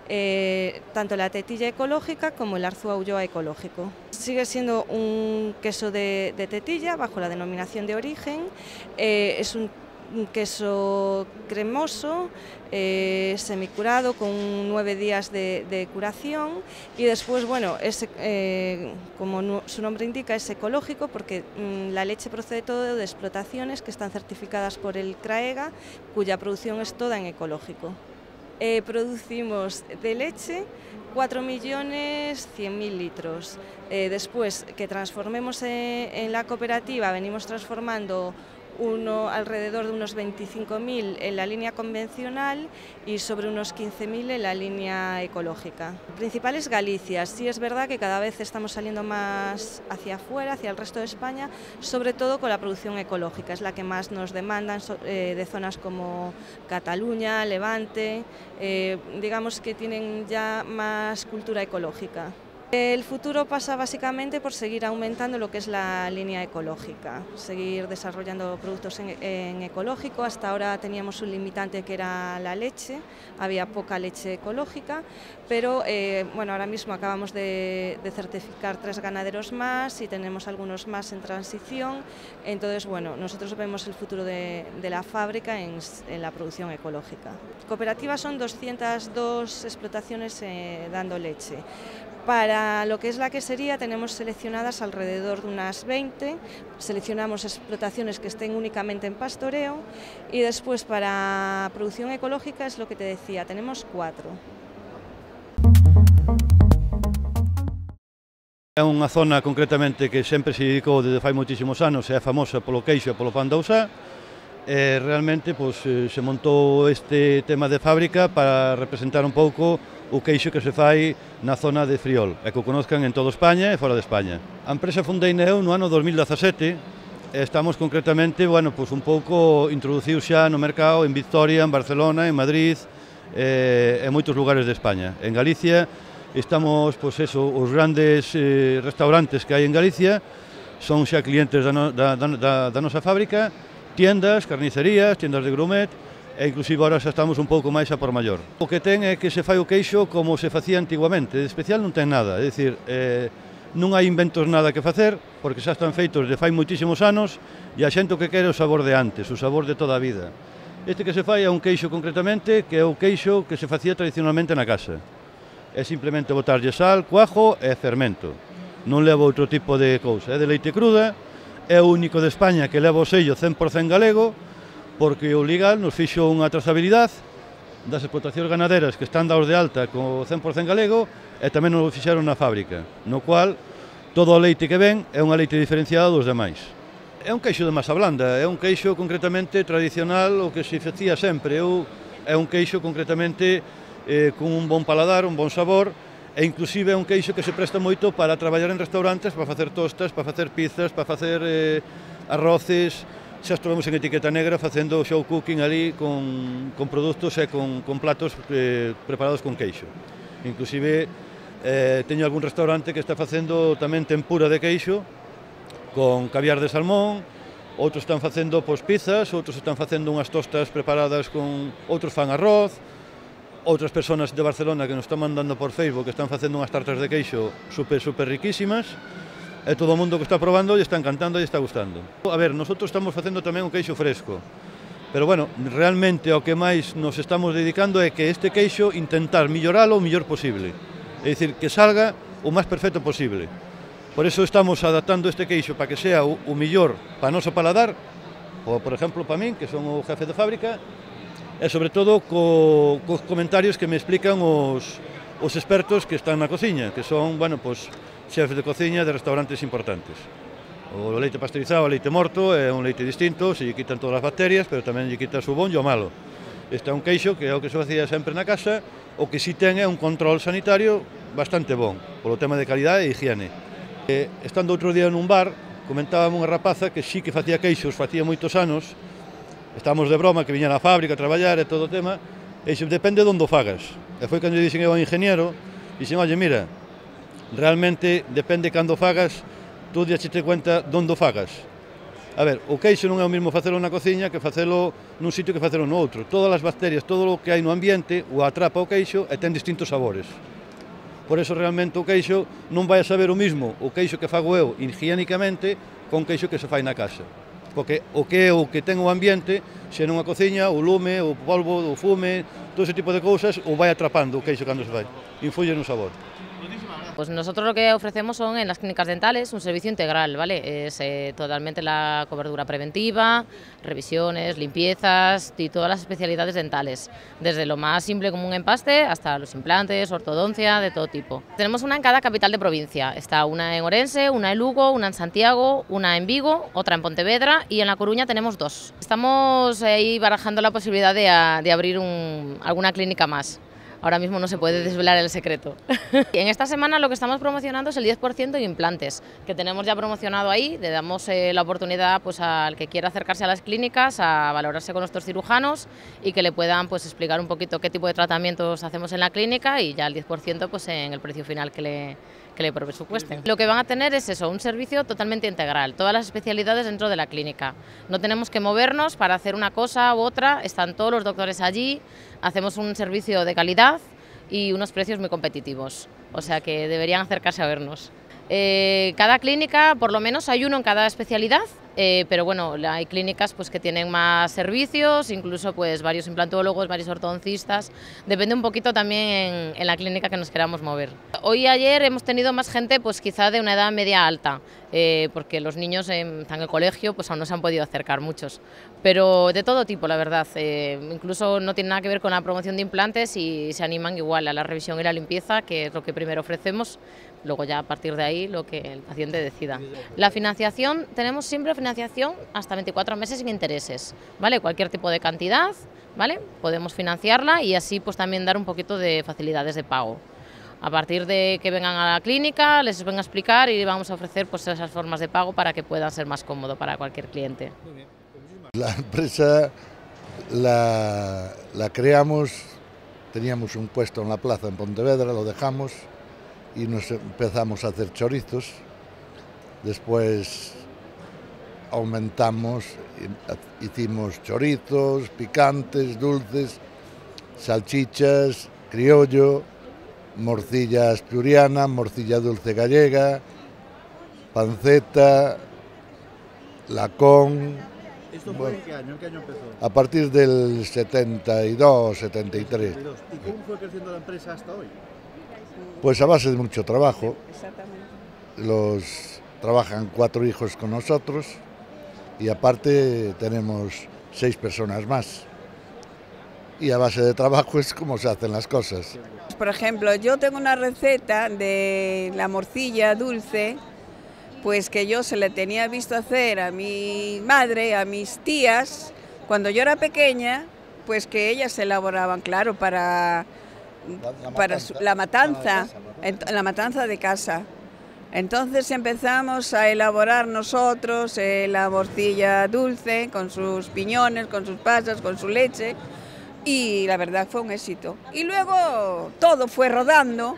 eh, tanto la Tetilla ecológica como el Arzúa Ulloa ecológico. Sigue siendo un queso de, de Tetilla bajo la denominación de origen. Eh, es un un queso cremoso, eh, semicurado, con nueve días de, de curación, y después, bueno, es, eh, como no, su nombre indica, es ecológico porque mm, la leche procede todo de explotaciones que están certificadas por el CRAEGA, cuya producción es toda en ecológico. Eh, producimos de leche cuatro millones cien mil litros. Eh, después que transformemos en, en la cooperativa, venimos transformando uno, alrededor de unos veinticinco mil en la línea convencional y sobre unos quince mil en la línea ecológica. El principal es Galicia. Sí es verdad que cada vez estamos saliendo más hacia afuera, hacia el resto de España, sobre todo con la producción ecológica. Es la que más nos demandan eh, de zonas como Cataluña, Levante, eh, digamos que tienen ya más cultura ecológica. El futuro pasa básicamente por seguir aumentando lo que es la línea ecológica, seguir desarrollando productos en, en ecológico. Hasta ahora teníamos un limitante que era la leche, había poca leche ecológica, pero eh, bueno, ahora mismo acabamos de, de certificar tres ganaderos más y tenemos algunos más en transición. Entonces, bueno, nosotros vemos el futuro de, de la fábrica en, en la producción ecológica. Cooperativas son doscientas dos explotaciones eh, dando leche. Para lo que es la quesería tenemos seleccionadas alrededor de unas veinte, seleccionamos explotaciones que estén únicamente en pastoreo, y después para producción ecológica es lo que te decía, tenemos cuatro. É unha zona concretamente que sempre se dedicou desde fai moitísimos anos e é famosa polo queixo e polo pan de Ousá. e realmente pois, se montou este tema de fábrica para representar un pouco o queixo que se fai na zona de Friol, e que o conozcan en toda España e fora de España. A empresa fundei eu no ano dos mil dezasete, e estamos concretamente, bueno, pois un pouco introducidos xa no mercado en Vitoria, en Barcelona, en Madrid, e en moitos lugares de España. En Galicia estamos, pois eso, os grandes eh, restaurantes que hai en Galicia son xa clientes da, no, da, da, da nosa fábrica, tiendas, carnicerías, tiendas de grumet, e inclusive agora xa estamos un pouco máis a por maior. O que ten é que se fai o queixo como se facía antiguamente, de especial non ten nada, é dicir, eh, non hai inventos nada que facer, porque xa están feitos de fai moitísimos anos, e a xente o que quere é o sabor de antes, o sabor de toda a vida. Este que se fai é un queixo concretamente, que é o queixo que se facía tradicionalmente na casa. É simplemente botarlle sal, cuajo e fermento. Non leva outro tipo de cousa. É de leite cruda, é o único de España que leva o sello cen por cen galego, porque o legal nos fixo unha trazabilidade das explotacións ganaderas que están dados de alta co cen por cen galego, e tamén nos o fixeron na fábrica, no cual todo o leite que ven é unha leite diferenciada dos demais. É un queixo de masa blanda, é un queixo concretamente tradicional, o que se facía sempre. Eu, é un queixo concretamente eh, con un bon paladar, un bon sabor, e inclusive é un queixo que se presta moito para traballar en restaurantes, para facer tostas, para facer pizzas, para facer eh, arroces. Xa estivemos en etiqueta negra facendo show cooking ali con, con produtos e con, con platos eh, preparados con queixo. Inclusive eh, teño algún restaurante que está facendo tamén tempura de queixo con caviar de salmón, outros están facendo pois, pizzas, outros están facendo unhas tostas preparadas con... outros fan arroz, outras persoas de Barcelona que nos están mandando por Facebook que están facendo unhas tartas de queixo super, super riquísimas, e todo o mundo que está probando lle está encantando e está gustando. A ver, nosotros estamos facendo tamén un queixo fresco, pero bueno, realmente ao que máis nos estamos dedicando é que este queixo intentar milloralo o mellor posible, é dicir, que salga o máis perfecto posible. Por eso estamos adaptando este queixo para que sea o, o mellor para o noso paladar, ou, por exemplo, para min, que son o jefe de fábrica, e sobre todo co, cos comentarios que me explican os, os expertos que están na cociña, que son, bueno, pues, xefes de cociña de restaurantes importantes. O leite pasteurizado, o leite morto, é un leite distinto, se lle quitan todas as bacterias, pero tamén lle quitas o bon e o malo. Este é un queixo que é o que se facía sempre na casa, o que si ten é un control sanitario bastante bon, polo tema de calidade e higiene. Eh, estando outro día nun bar, comentábame unha rapaza que sí que facía queixos, facía moitos anos, estábamos de broma, que viña na fábrica a traballar e todo o tema, e dixen, depende de onde o fagas. E foi cando lle dixen eu ao ingeniero, dixen, oye, mira, realmente depende cando fagas, tú diaxete cuenta de onde o fagas. A ver, o queixo non é o mesmo facelo na cociña que facelo nun sitio que facelo no outro. Todas as bacterias, todo o que hai no ambiente, o atrapa o queixo e ten distintos sabores. Por eso realmente o queixo non vai a saber o mismo o queixo que fago eu higiénicamente con queixo que se fai na casa. Porque o que é o que ten o ambiente, se nunha cociña, o lume, o polvo, o fume, todo ese tipo de cousas, o vai atrapando o queixo cando se fai. Influye no sabor. Pues nosotros lo que ofrecemos son en las clínicas dentales un servicio integral, ¿vale? Es eh, totalmente la cobertura preventiva, revisiones, limpiezas y todas las especialidades dentales, desde lo más simple como un empaste hasta los implantes, ortodoncia, de todo tipo. Tenemos una en cada capital de provincia, está una en Orense, una en Lugo, una en Santiago, una en Vigo, otra en Pontevedra y en La Coruña tenemos dos. Estamos ahí barajando la posibilidad de, de abrir un, alguna clínica más. Ahora mismo no se puede desvelar el secreto. En esta semana lo que estamos promocionando es el diez por ciento de implantes, que tenemos ya promocionado ahí. Le damos eh, la oportunidad pues, al que quiera acercarse a las clínicas, a valorarse con nuestros cirujanos y que le puedan pues, explicar un poquito qué tipo de tratamientos hacemos en la clínica y ya el diez por ciento pues, en el precio final que le, que le presupuesten. Lo que van a tener es eso, un servicio totalmente integral, todas las especialidades dentro de la clínica. No tenemos que movernos para hacer una cosa u otra, están todos los doctores allí, hacemos un servicio de calidad y unos precios muy competitivos, o sea que deberían acercarse a vernos. Eh, cada clínica, por lo menos hay uno en cada especialidad, eh, pero bueno, hay clínicas pues, que tienen más servicios, incluso pues, varios implantólogos, varios ortodoncistas, depende un poquito también en, en la clínica que nos queramos mover. Hoy y ayer hemos tenido más gente pues, quizá de una edad media alta, eh, porque los niños eh, están en el colegio, pues aún no se han podido acercar muchos, pero de todo tipo la verdad, eh, incluso no tiene nada que ver con la promoción de implantes y se animan igual a la revisión y la limpieza, que es lo que primero ofrecemos, luego ya a partir de ahí lo que el paciente decida. La financiación, tenemos siempre financiación hasta veinticuatro meses sin intereses, ¿vale? Cualquier tipo de cantidad, ¿vale? Podemos financiarla y así pues también dar un poquito de facilidades de pago. A partir de que vengan a la clínica, les venga a explicar y vamos a ofrecer pues esas formas de pago para que puedan ser más cómodo para cualquier cliente. La empresa la, la creamos, teníamos un puesto en la plaza en Pontevedra, lo dejamos y nos empezamos a hacer chorizos. Después aumentamos, hicimos chorizos, picantes, dulces, salchichas, criollo, morcilla asturiana, morcilla dulce gallega, panceta, lacón. ¿Esto fue en qué año? ¿En qué año empezó? A partir del setenta y dos, setenta y tres. ¿Y cómo fue creciendo la empresa hasta hoy? Pues a base de mucho trabajo. Exactamente. Los trabajan cuatro hijos con nosotros y aparte tenemos seis personas más. Y a base de trabajo es como se hacen las cosas. Por ejemplo, yo tengo una receta de la morcilla dulce, pues que yo se le tenía visto hacer a mi madre, a mis tías, cuando yo era pequeña, pues que ellas se elaboraban, claro, para la, la para matanza, la matanza, la, la matanza de casa. Entonces empezamos a elaborar nosotros eh, la morcilla dulce con sus piñones, con sus pasas, con su leche. Y la verdad fue un éxito. Y luego todo fue rodando,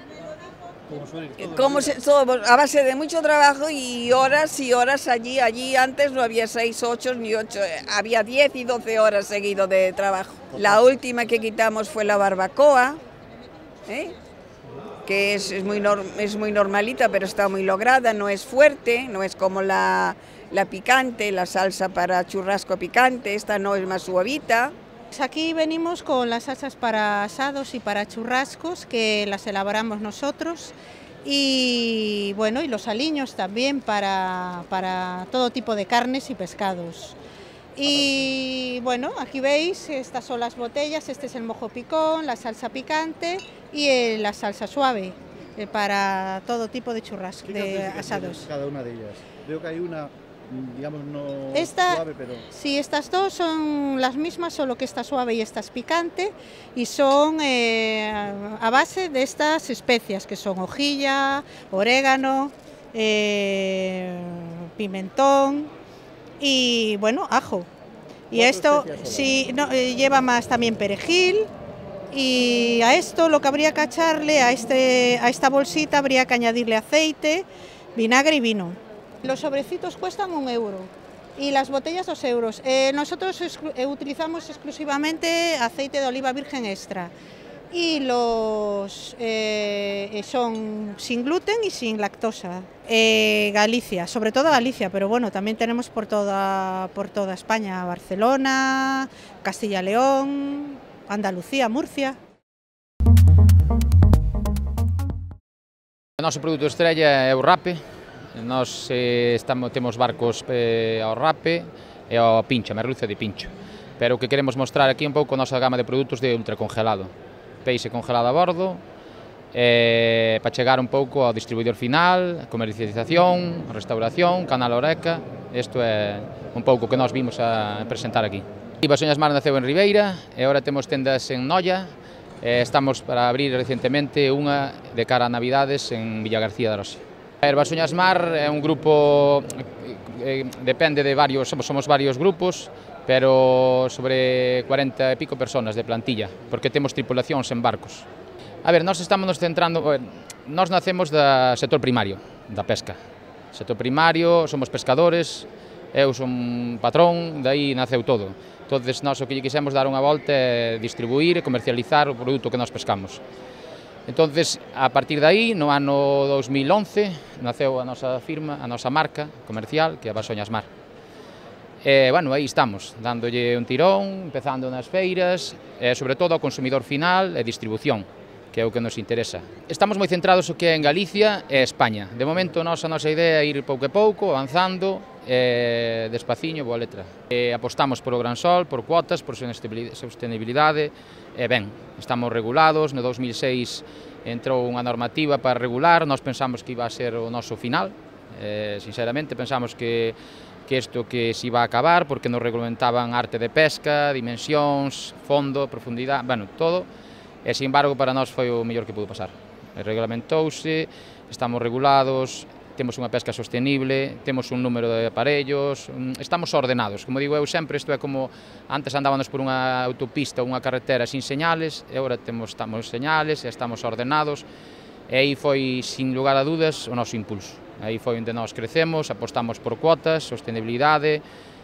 como se, todo, a base de mucho trabajo y horas y horas allí. Allí antes no había seis, ocho ni ocho, había diez y doce horas seguido de trabajo. La última que quitamos fue la barbacoa, ¿eh? que es, es, muy norm, es muy normalita, pero está muy lograda, no es fuerte, no es como la, la picante, la salsa para churrasco picante, esta no es más suavita. Aquí venimos con las salsas para asados y para churrascos, que las elaboramos nosotros, y bueno, y los aliños también para, para todo tipo de carnes y pescados. Y bueno, aquí veis, estas son las botellas, este es el mojo picón, la salsa picante y eh, la salsa suave eh, para todo tipo de churrascos, de asados. Cada una de ellas. Veo que hay una, digamos, no esta, suave, pero... Sí, estas dos son las mismas, solo que esta es suave y esta es picante, y son eh, a base de estas especias, que son hojilla, orégano, eh, pimentón y, bueno, ajo. Y esto sí, no, eh, lleva más también perejil, y a esto lo que habría que echarle, a, este, a esta bolsita habría que añadirle aceite, vinagre y vino. Los sobrecitos cuestan un euro y las botellas dos euros. Eh, nosotros exclu eh, utilizamos exclusivamente aceite de oliva virgen extra y los eh, son sin gluten y sin lactosa. Eh, Galicia, sobre todo Galicia, pero bueno, también tenemos por toda, por toda España, Barcelona, Castilla y León, Andalucía, Murcia. O noso produto estrella é o rape. Nós eh, estamos, temos barcos eh, ao rape e ao pincho, a merluza de pincho. Pero o que queremos mostrar aquí un pouco a nosa gama de produtos de ultracongelado. Peixe congelado a bordo, eh, para chegar un pouco ao distribuidor final, comercialización, restauración, canal Oreca. Isto é un pouco o que nós vimos a presentar aquí. Basoñas Mar naceu en Ribeira e agora temos tendas en Noia. Eh, estamos para abrir recentemente unha de cara a Navidades en Villa García de Arosa. Basoñas Mar é un grupo, eh, depende de varios, somos, somos varios grupos, pero sobre cuarenta e pico personas de plantilla, porque temos tripulacións en barcos. A ver, nós estamos nos centrando, nós nacemos do sector primario, da pesca. Sector primario, somos pescadores, eu son patrón, daí naceu todo. Entonces, nós o que lle quixemos dar unha volta é distribuir e comercializar o produto que nós pescamos. Entonces, a partir de aí, no ano dos mil once, naceu a nosa firma, a nosa marca comercial, que é a Basoñas Mar. E, bueno, aí estamos, dándolle un tirón, empezando nas feiras, e, sobre todo, ao consumidor final e distribución, que é o que nos interesa. Estamos moi centrados o que é en Galicia e España. De momento, a nosa, nosa idea é ir pouco a pouco, avanzando, e despaciño, boa letra. E apostamos por o gran sol, por cuotas, por sostenibilidade, e ben, estamos regulados, no dos mil seis entrou unha normativa para regular, nós pensamos que iba a ser o noso final, e, sinceramente, pensamos que que isto que se iba a acabar porque nos regulamentaban arte de pesca, dimensións, fondo, profundidade, bueno, todo, e, sin embargo, para nós foi o mellor que pudo pasar. Regulamentouse, estamos regulados, temos unha pesca sostenible, temos un número de aparellos, estamos ordenados. Como digo eu sempre, isto é como antes andábamos por unha autopista ou unha carretera sin señales, e agora temos, estamos señales, e estamos ordenados, e aí foi, sin lugar a dudas, o noso impulso. Aí foi onde nós crecemos, apostamos por cuotas, sostenibilidade,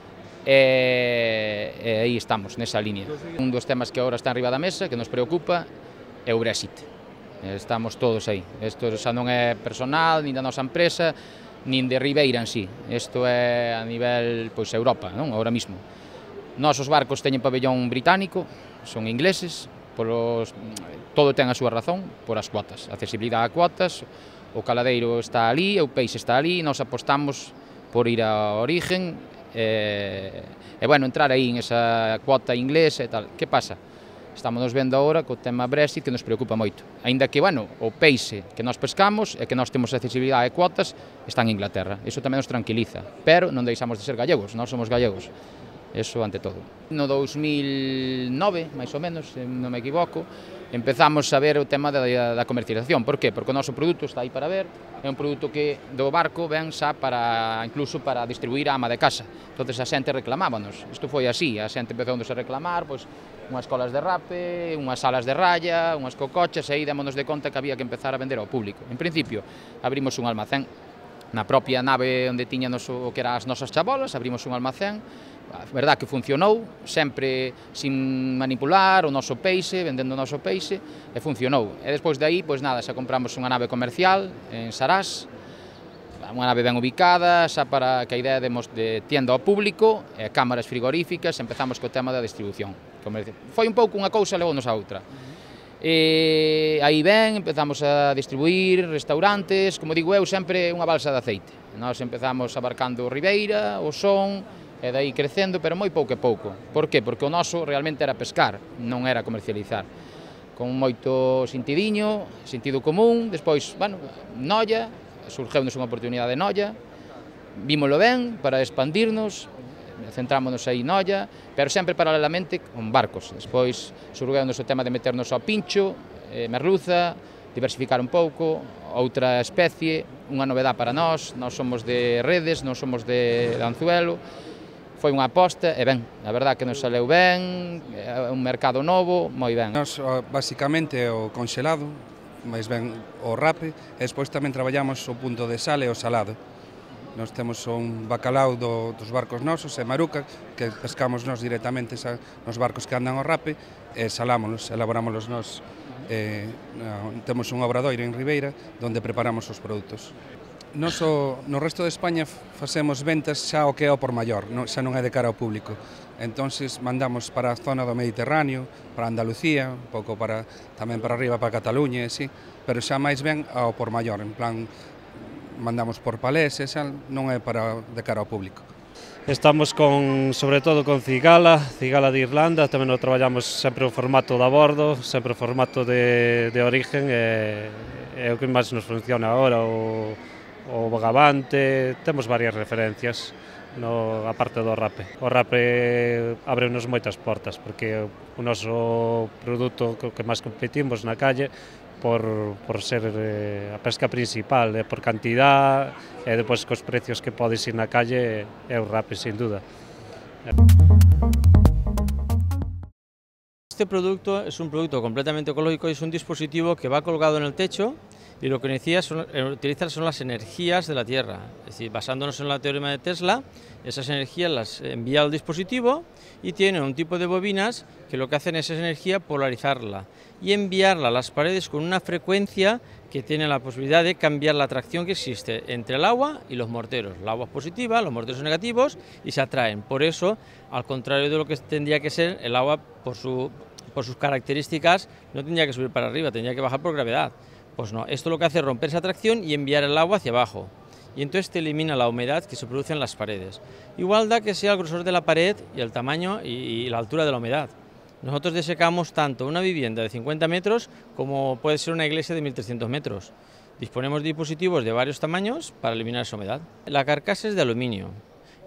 e, e aí estamos, nesa línea. Un dos temas que agora está enriba da mesa, que nos preocupa, é o Brexit. Estamos todos aí. Isto xa non é personal, nin da nosa empresa, nin de Ribeira en sí. Isto é a nivel, pois, Europa, non? Ahora mismo. Nosos barcos teñen pabellón británico, son ingleses, polos, todo ten a súa razón, por as cuotas. Accesibilidade a cuotas, o caladeiro está ali, o peixe está ali, nós apostamos por ir a origen, e, e bueno, entrar aí en esa cuota inglesa e tal. Que pasa? Estamos nos vendo agora co tema Brexit que nos preocupa moito. Aínda que, bueno, o peixe que nós pescamos e que nós temos accesibilidade a cuotas está en Inglaterra. Iso tamén nos tranquiliza. Pero non deixamos de ser gallegos, nós somos gallegos. Eso ante todo. No dous mil nove, máis ou menos, se non me equivoco, empezamos a ver o tema da, da comercialización. Por qué? Porque o noso produto está aí para ver, é un produto que do barco ven xa para, incluso para distribuir a ama de casa. Entonces a xente reclamábanos. Isto foi así, a xente empezou a reclamar, pois, unhas colas de rape, unhas salas de raya, unhas cocochas, e aí démonos de conta que había que empezar a vender ao público. En principio, abrimos un almacén na propia nave onde tiñanos o que eran as nosas chabolas, abrimos un almacén, a verdad que funcionou, sempre sin manipular o noso peixe, vendendo o noso peixe, e funcionou. E despois de aí, pois nada, xa compramos unha nave comercial en Sarás, unha nave ben ubicada, xa para que a idea demos de tienda ao público, e cámaras frigoríficas, empezamos co tema da distribución. Foi un pouco unha cousa, levounos a outra. E aí ben, empezamos a distribuir restaurantes, como digo eu, sempre unha balsa de aceite. Nós empezamos abarcando Ribeira, o Son, e dai crecendo, pero moi pouco e pouco. Por qué? Porque o noso realmente era pescar, non era comercializar. Con moito sentidiño, sentido común, despois, bueno, Noia, surgeunos unha oportunidade de Noia, vímolo ben para expandirnos, centrámonos aí Noia, pero sempre paralelamente con barcos. Despois surgeunos o tema de meternos ao pincho, eh, merluza, diversificar un pouco, outra especie, unha novedade para nós, nós somos de redes, non somos de, de anzuelo, foi unha aposta e ben, a verdade que nos saleu ben, é un mercado novo, moi ben. Nos, basicamente, o conxelado, máis ben o rape, e despois tamén traballamos o punto de sal e o salado. Nos temos un bacalao do, dos barcos nosos, e maruca, que pescamos nos directamente xa, nos barcos que andan ao rape, e salámonos, elaborámonos nos. Eh, no, temos un obradoiro en Ribeira, onde preparamos os produtos. Nos, o, no resto de España facemos ventas xa o que é o por maior, non, xa non é de cara ao público. Entonces mandamos para a zona do Mediterráneo, para Andalucía, un pouco para, tamén para arriba para Cataluña, sí, pero xa máis ben ao por maior, en plan mandamos por palés, xa non é para de cara ao público. Estamos con, sobre todo con cigala, cigala de Irlanda, tamén o traballamos sempre o formato de a bordo, sempre o formato de, de origen, e é o que máis nos funciona agora, o o bogavante, temos varias referencias no, a parte do rape. O rape abre-nos moitas portas, porque o noso produto que máis competimos na calle por, por ser eh, a pesca principal, eh, por cantidad, e depois cos precios que podes ir na calle é o rape, sin duda. Este producto es un producto completamente ecológico y es un dispositivo que va colgado en el techo. Y lo que utiliza son, utiliza son las energías de la Tierra, es decir, basándonos en la teorema de Tesla, esas energías las envía al dispositivo y tiene un tipo de bobinas que lo que hacen es esa energía polarizarla y enviarla a las paredes con una frecuencia que tiene la posibilidad de cambiar la atracción que existe entre el agua y los morteros. El agua es positiva, los morteros son negativos y se atraen. Por eso, al contrario de lo que tendría que ser, el agua por, su, por sus características no tendría que subir para arriba, tendría que bajar por gravedad. Pues no, esto lo que hace es romper esa atracción y enviar el agua hacia abajo. Y entonces te elimina la humedad que se produce en las paredes. Igual da que sea el grosor de la pared y el tamaño y, y la altura de la humedad. Nosotros desecamos tanto una vivienda de cincuenta metros como puede ser una iglesia de mil trescientos metros. Disponemos de dispositivos de varios tamaños para eliminar esa humedad. La carcasa es de aluminio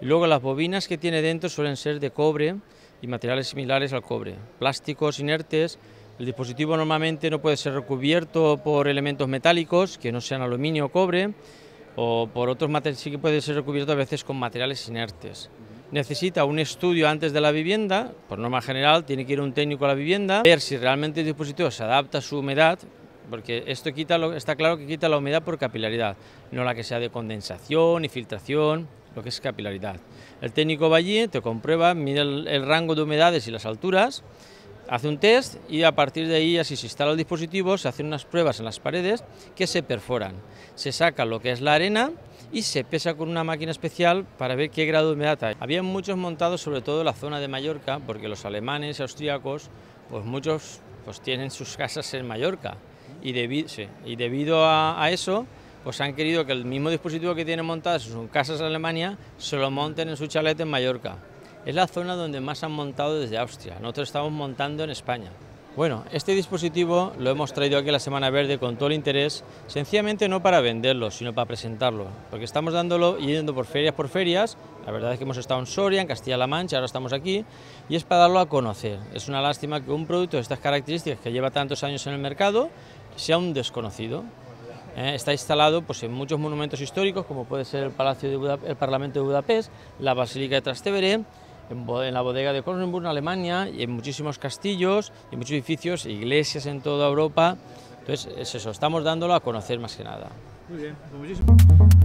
Y luego las bobinas que tiene dentro suelen ser de cobre y materiales similares al cobre, plásticos inertes. El dispositivo normalmente no puede ser recubierto por elementos metálicos que no sean aluminio o cobre, o por otros materiales, sí que puede ser recubierto a veces con materiales inertes. Necesita un estudio antes de la vivienda, por norma general tiene que ir un técnico a la vivienda, ver si realmente el dispositivo se adapta a su humedad, porque esto quita lo, está claro que quita la humedad por capilaridad, no la que sea de condensación y filtración, lo que es capilaridad. El técnico va allí, te comprueba, mide el, el rango de humedades y las alturas, hace un test y a partir de ahí, así se instala el dispositivo, se hacen unas pruebas en las paredes que se perforan, se saca lo que es la arena y se pesa con una máquina especial para ver qué grado de humedad hay. Había muchos montados sobre todo en la zona de Mallorca, porque los alemanes y austríacos, pues muchos pues tienen sus casas en Mallorca y, debi sí, y debido a, a eso pues han querido que el mismo dispositivo que tienen montados en sus casas en Alemania se lo monten en su chalet en Mallorca. Es la zona donde más han montado desde Austria, nosotros estamos montando en España. Bueno, este dispositivo lo hemos traído aquí a la Semana Verde con todo el interés, sencillamente no para venderlo, sino para presentarlo, porque estamos dándolo y yendo por ferias por ferias, la verdad es que hemos estado en Soria, en Castilla-La Mancha, ahora estamos aquí, y es para darlo a conocer. Es una lástima que un producto de estas características, que lleva tantos años en el mercado, sea un desconocido. Eh, está instalado pues, en muchos monumentos históricos, como puede ser el, Palacio de Budap- el Parlamento de Budapest, la Basílica de Trastevere, en la bodega de Kronenburg, Alemania, y en muchísimos castillos, y muchos edificios, iglesias en toda Europa. Entonces, es eso, estamos dándolo a conocer más que nada. Muy bien, pues muchísimo.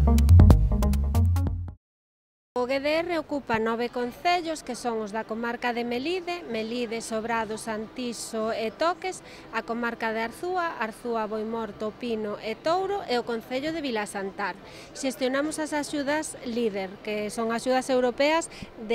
O G D R ocupa nove concellos que son os da comarca de Melide, Melide, Sobrado, Santiso e Toques, a comarca de Arzúa, Arzúa, Boimorto, Pino e Touro e o concello de Vilasantar. Xestionamos as axudas LEADER, que son axudas europeas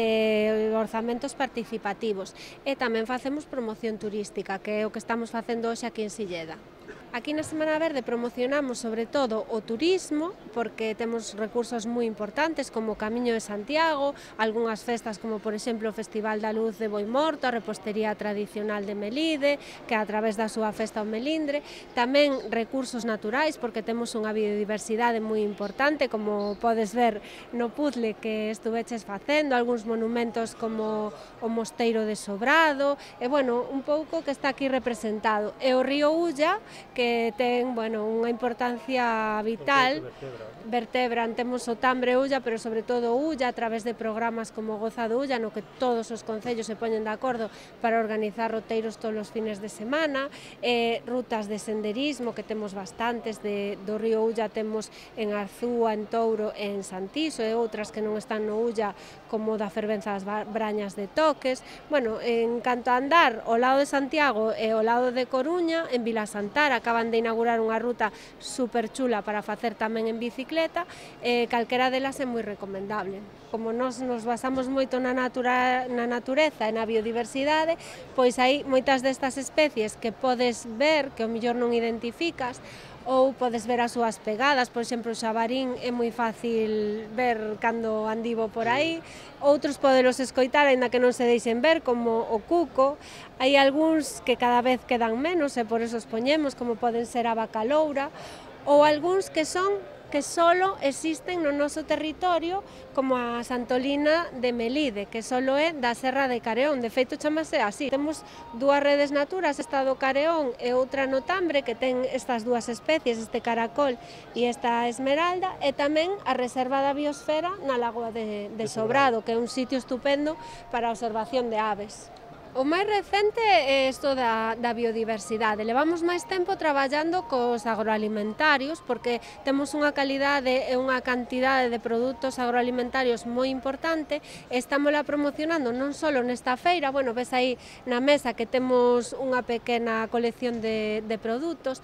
de orzamentos participativos, e tamén facemos promoción turística, que é o que estamos facendo hoxe aquí en Silleda. Aquí na Semana Verde promocionamos sobre todo o turismo, porque temos recursos moi importantes como o Camiño de Santiago, algunhas festas como por exemplo o Festival da Luz de Boimorto, a repostería tradicional de Melide, que a través da súa festa o melindre, tamén recursos naturais, porque temos unha biodiversidade moi importante, como podes ver no puzzle que estuveches facendo, algúns monumentos como o Mosteiro de Sobrado, e bueno, un pouco que está aquí representado. E o río Ulla, que que ten, bueno, unha importancia vital, vertebran, temos o Tambre Ulla, pero sobre todo Ulla, a través de programas como Goza do Ulla, no que todos os concellos se poñen de acordo para organizar roteiros todos os fines de semana, eh, rutas de senderismo, que temos bastantes, de, do río Ulla temos en Arzúa, en Touro e en Santiso, e outras que non están no Ulla, como da Fervenza das Brañas de Toques. Bueno, en canto a andar, ao lado de Santiago e ao lado de Coruña, en Vilasantar, acaban de inaugurar unha ruta super chula para facer tamén en bicicleta, eh, calquera delas é moi recomendable. Como nós nos basamos moito na, natura, na natureza e na biodiversidade, pois hai moitas destas especies que podes ver, que ao mellor non identificas, ou podes ver as súas pegadas, por exemplo, o xabarín é moi fácil ver cando andivo por aí, outros podelos escoitar, aínda que non se deixen ver, como o cuco, hai algúns que cada vez quedan menos e por eso os poñemos, como poden ser a bacaloura, ou algúns que son que solo existen no noso territorio, como a Santolina de Melide, que solo é da Serra de Careón, de feito chamase así. Temos dúas redes naturas, esta do Careón e outra no Tambre, que ten estas dúas especies, este caracol e esta esmeralda, e tamén a Reserva da Biosfera na Lagoa de, de Sobrado, que é un sitio estupendo para a observación de aves. O máis recente é isto da, da biodiversidade. Levamos máis tempo traballando cos agroalimentarios porque temos unha calidade e unha cantidade de produtos agroalimentarios moi importante e estámola promocionando non só nesta feira, bueno, ves aí na mesa que temos unha pequena colección de, de produtos,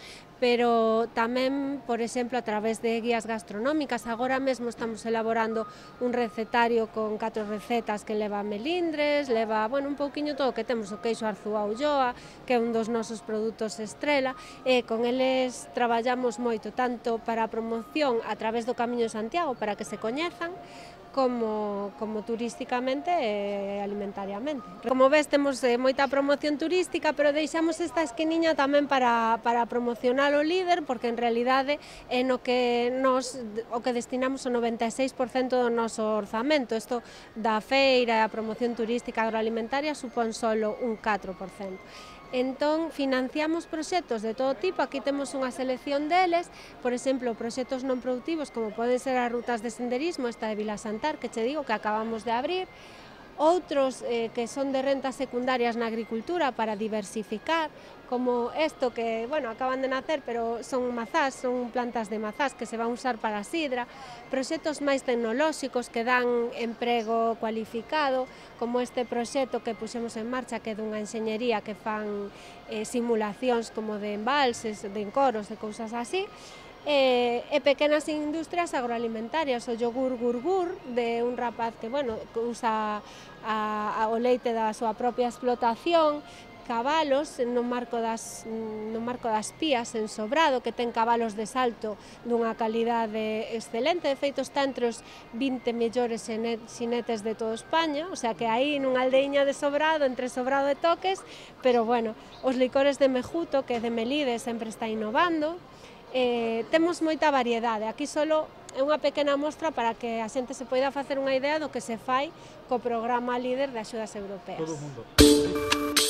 pero tamén, por exemplo, a través de guías gastronómicas. Agora mesmo estamos elaborando un recetario con catro recetas que leva melindres, leva, bueno, un pouquiño todo, que temos o queixo Arzúa Ulloa, que é un dos nosos produtos estrela, e con eles traballamos moito, tanto para a promoción a través do Camiño de Santiago, para que se coñezan, como, como turísticamente e alimentariamente. Como ves, temos eh, moita promoción turística, pero deixamos esta esquiniña tamén para, para promocionar o líder, porque en realidade é no que nos, o que destinamos o noventa e seis por cento do noso orzamento. Isto da feira e a promoción turística agroalimentaria supón solo un catro por cento. Entón, financiamos proxectos de todo tipo, aquí temos unha selección deles, por exemplo, proxectos non productivos como poden ser as rutas de senderismo, esta de Vilasantar, que che digo que acabamos de abrir, outros eh, que son de rentas secundarias na agricultura para diversificar, como isto que, bueno, acaban de nacer, pero son mazás, son plantas de mazás que se van a usar para sidra, proxectos máis tecnolóxicos que dan emprego cualificado, como este proxecto que puxemos en marcha, que é dunha enxeñería que fan eh, simulacións como de embalses, de encoros, de cousas así, E, e pequenas industrias agroalimentarias, o yogur Gurgur de un rapaz que, bueno, que usa a, a, o leite da súa propia explotación, cabalos no marco das, no marco das Pías en Sobrado, que ten cabalos de salto dunha calidade excelente, de feito está entre os vinte mellores xinetes de toda España, o sea que aí nunha aldeiña de Sobrado, entre Sobrado e Toques, pero bueno, os licores de Mejuto, que de Melide sempre está innovando. Eh, temos moita variedade, aquí solo é unha pequena mostra para que a xente se poida facer unha idea do que se fai co programa líder de axudas europeas. Todo o mundo.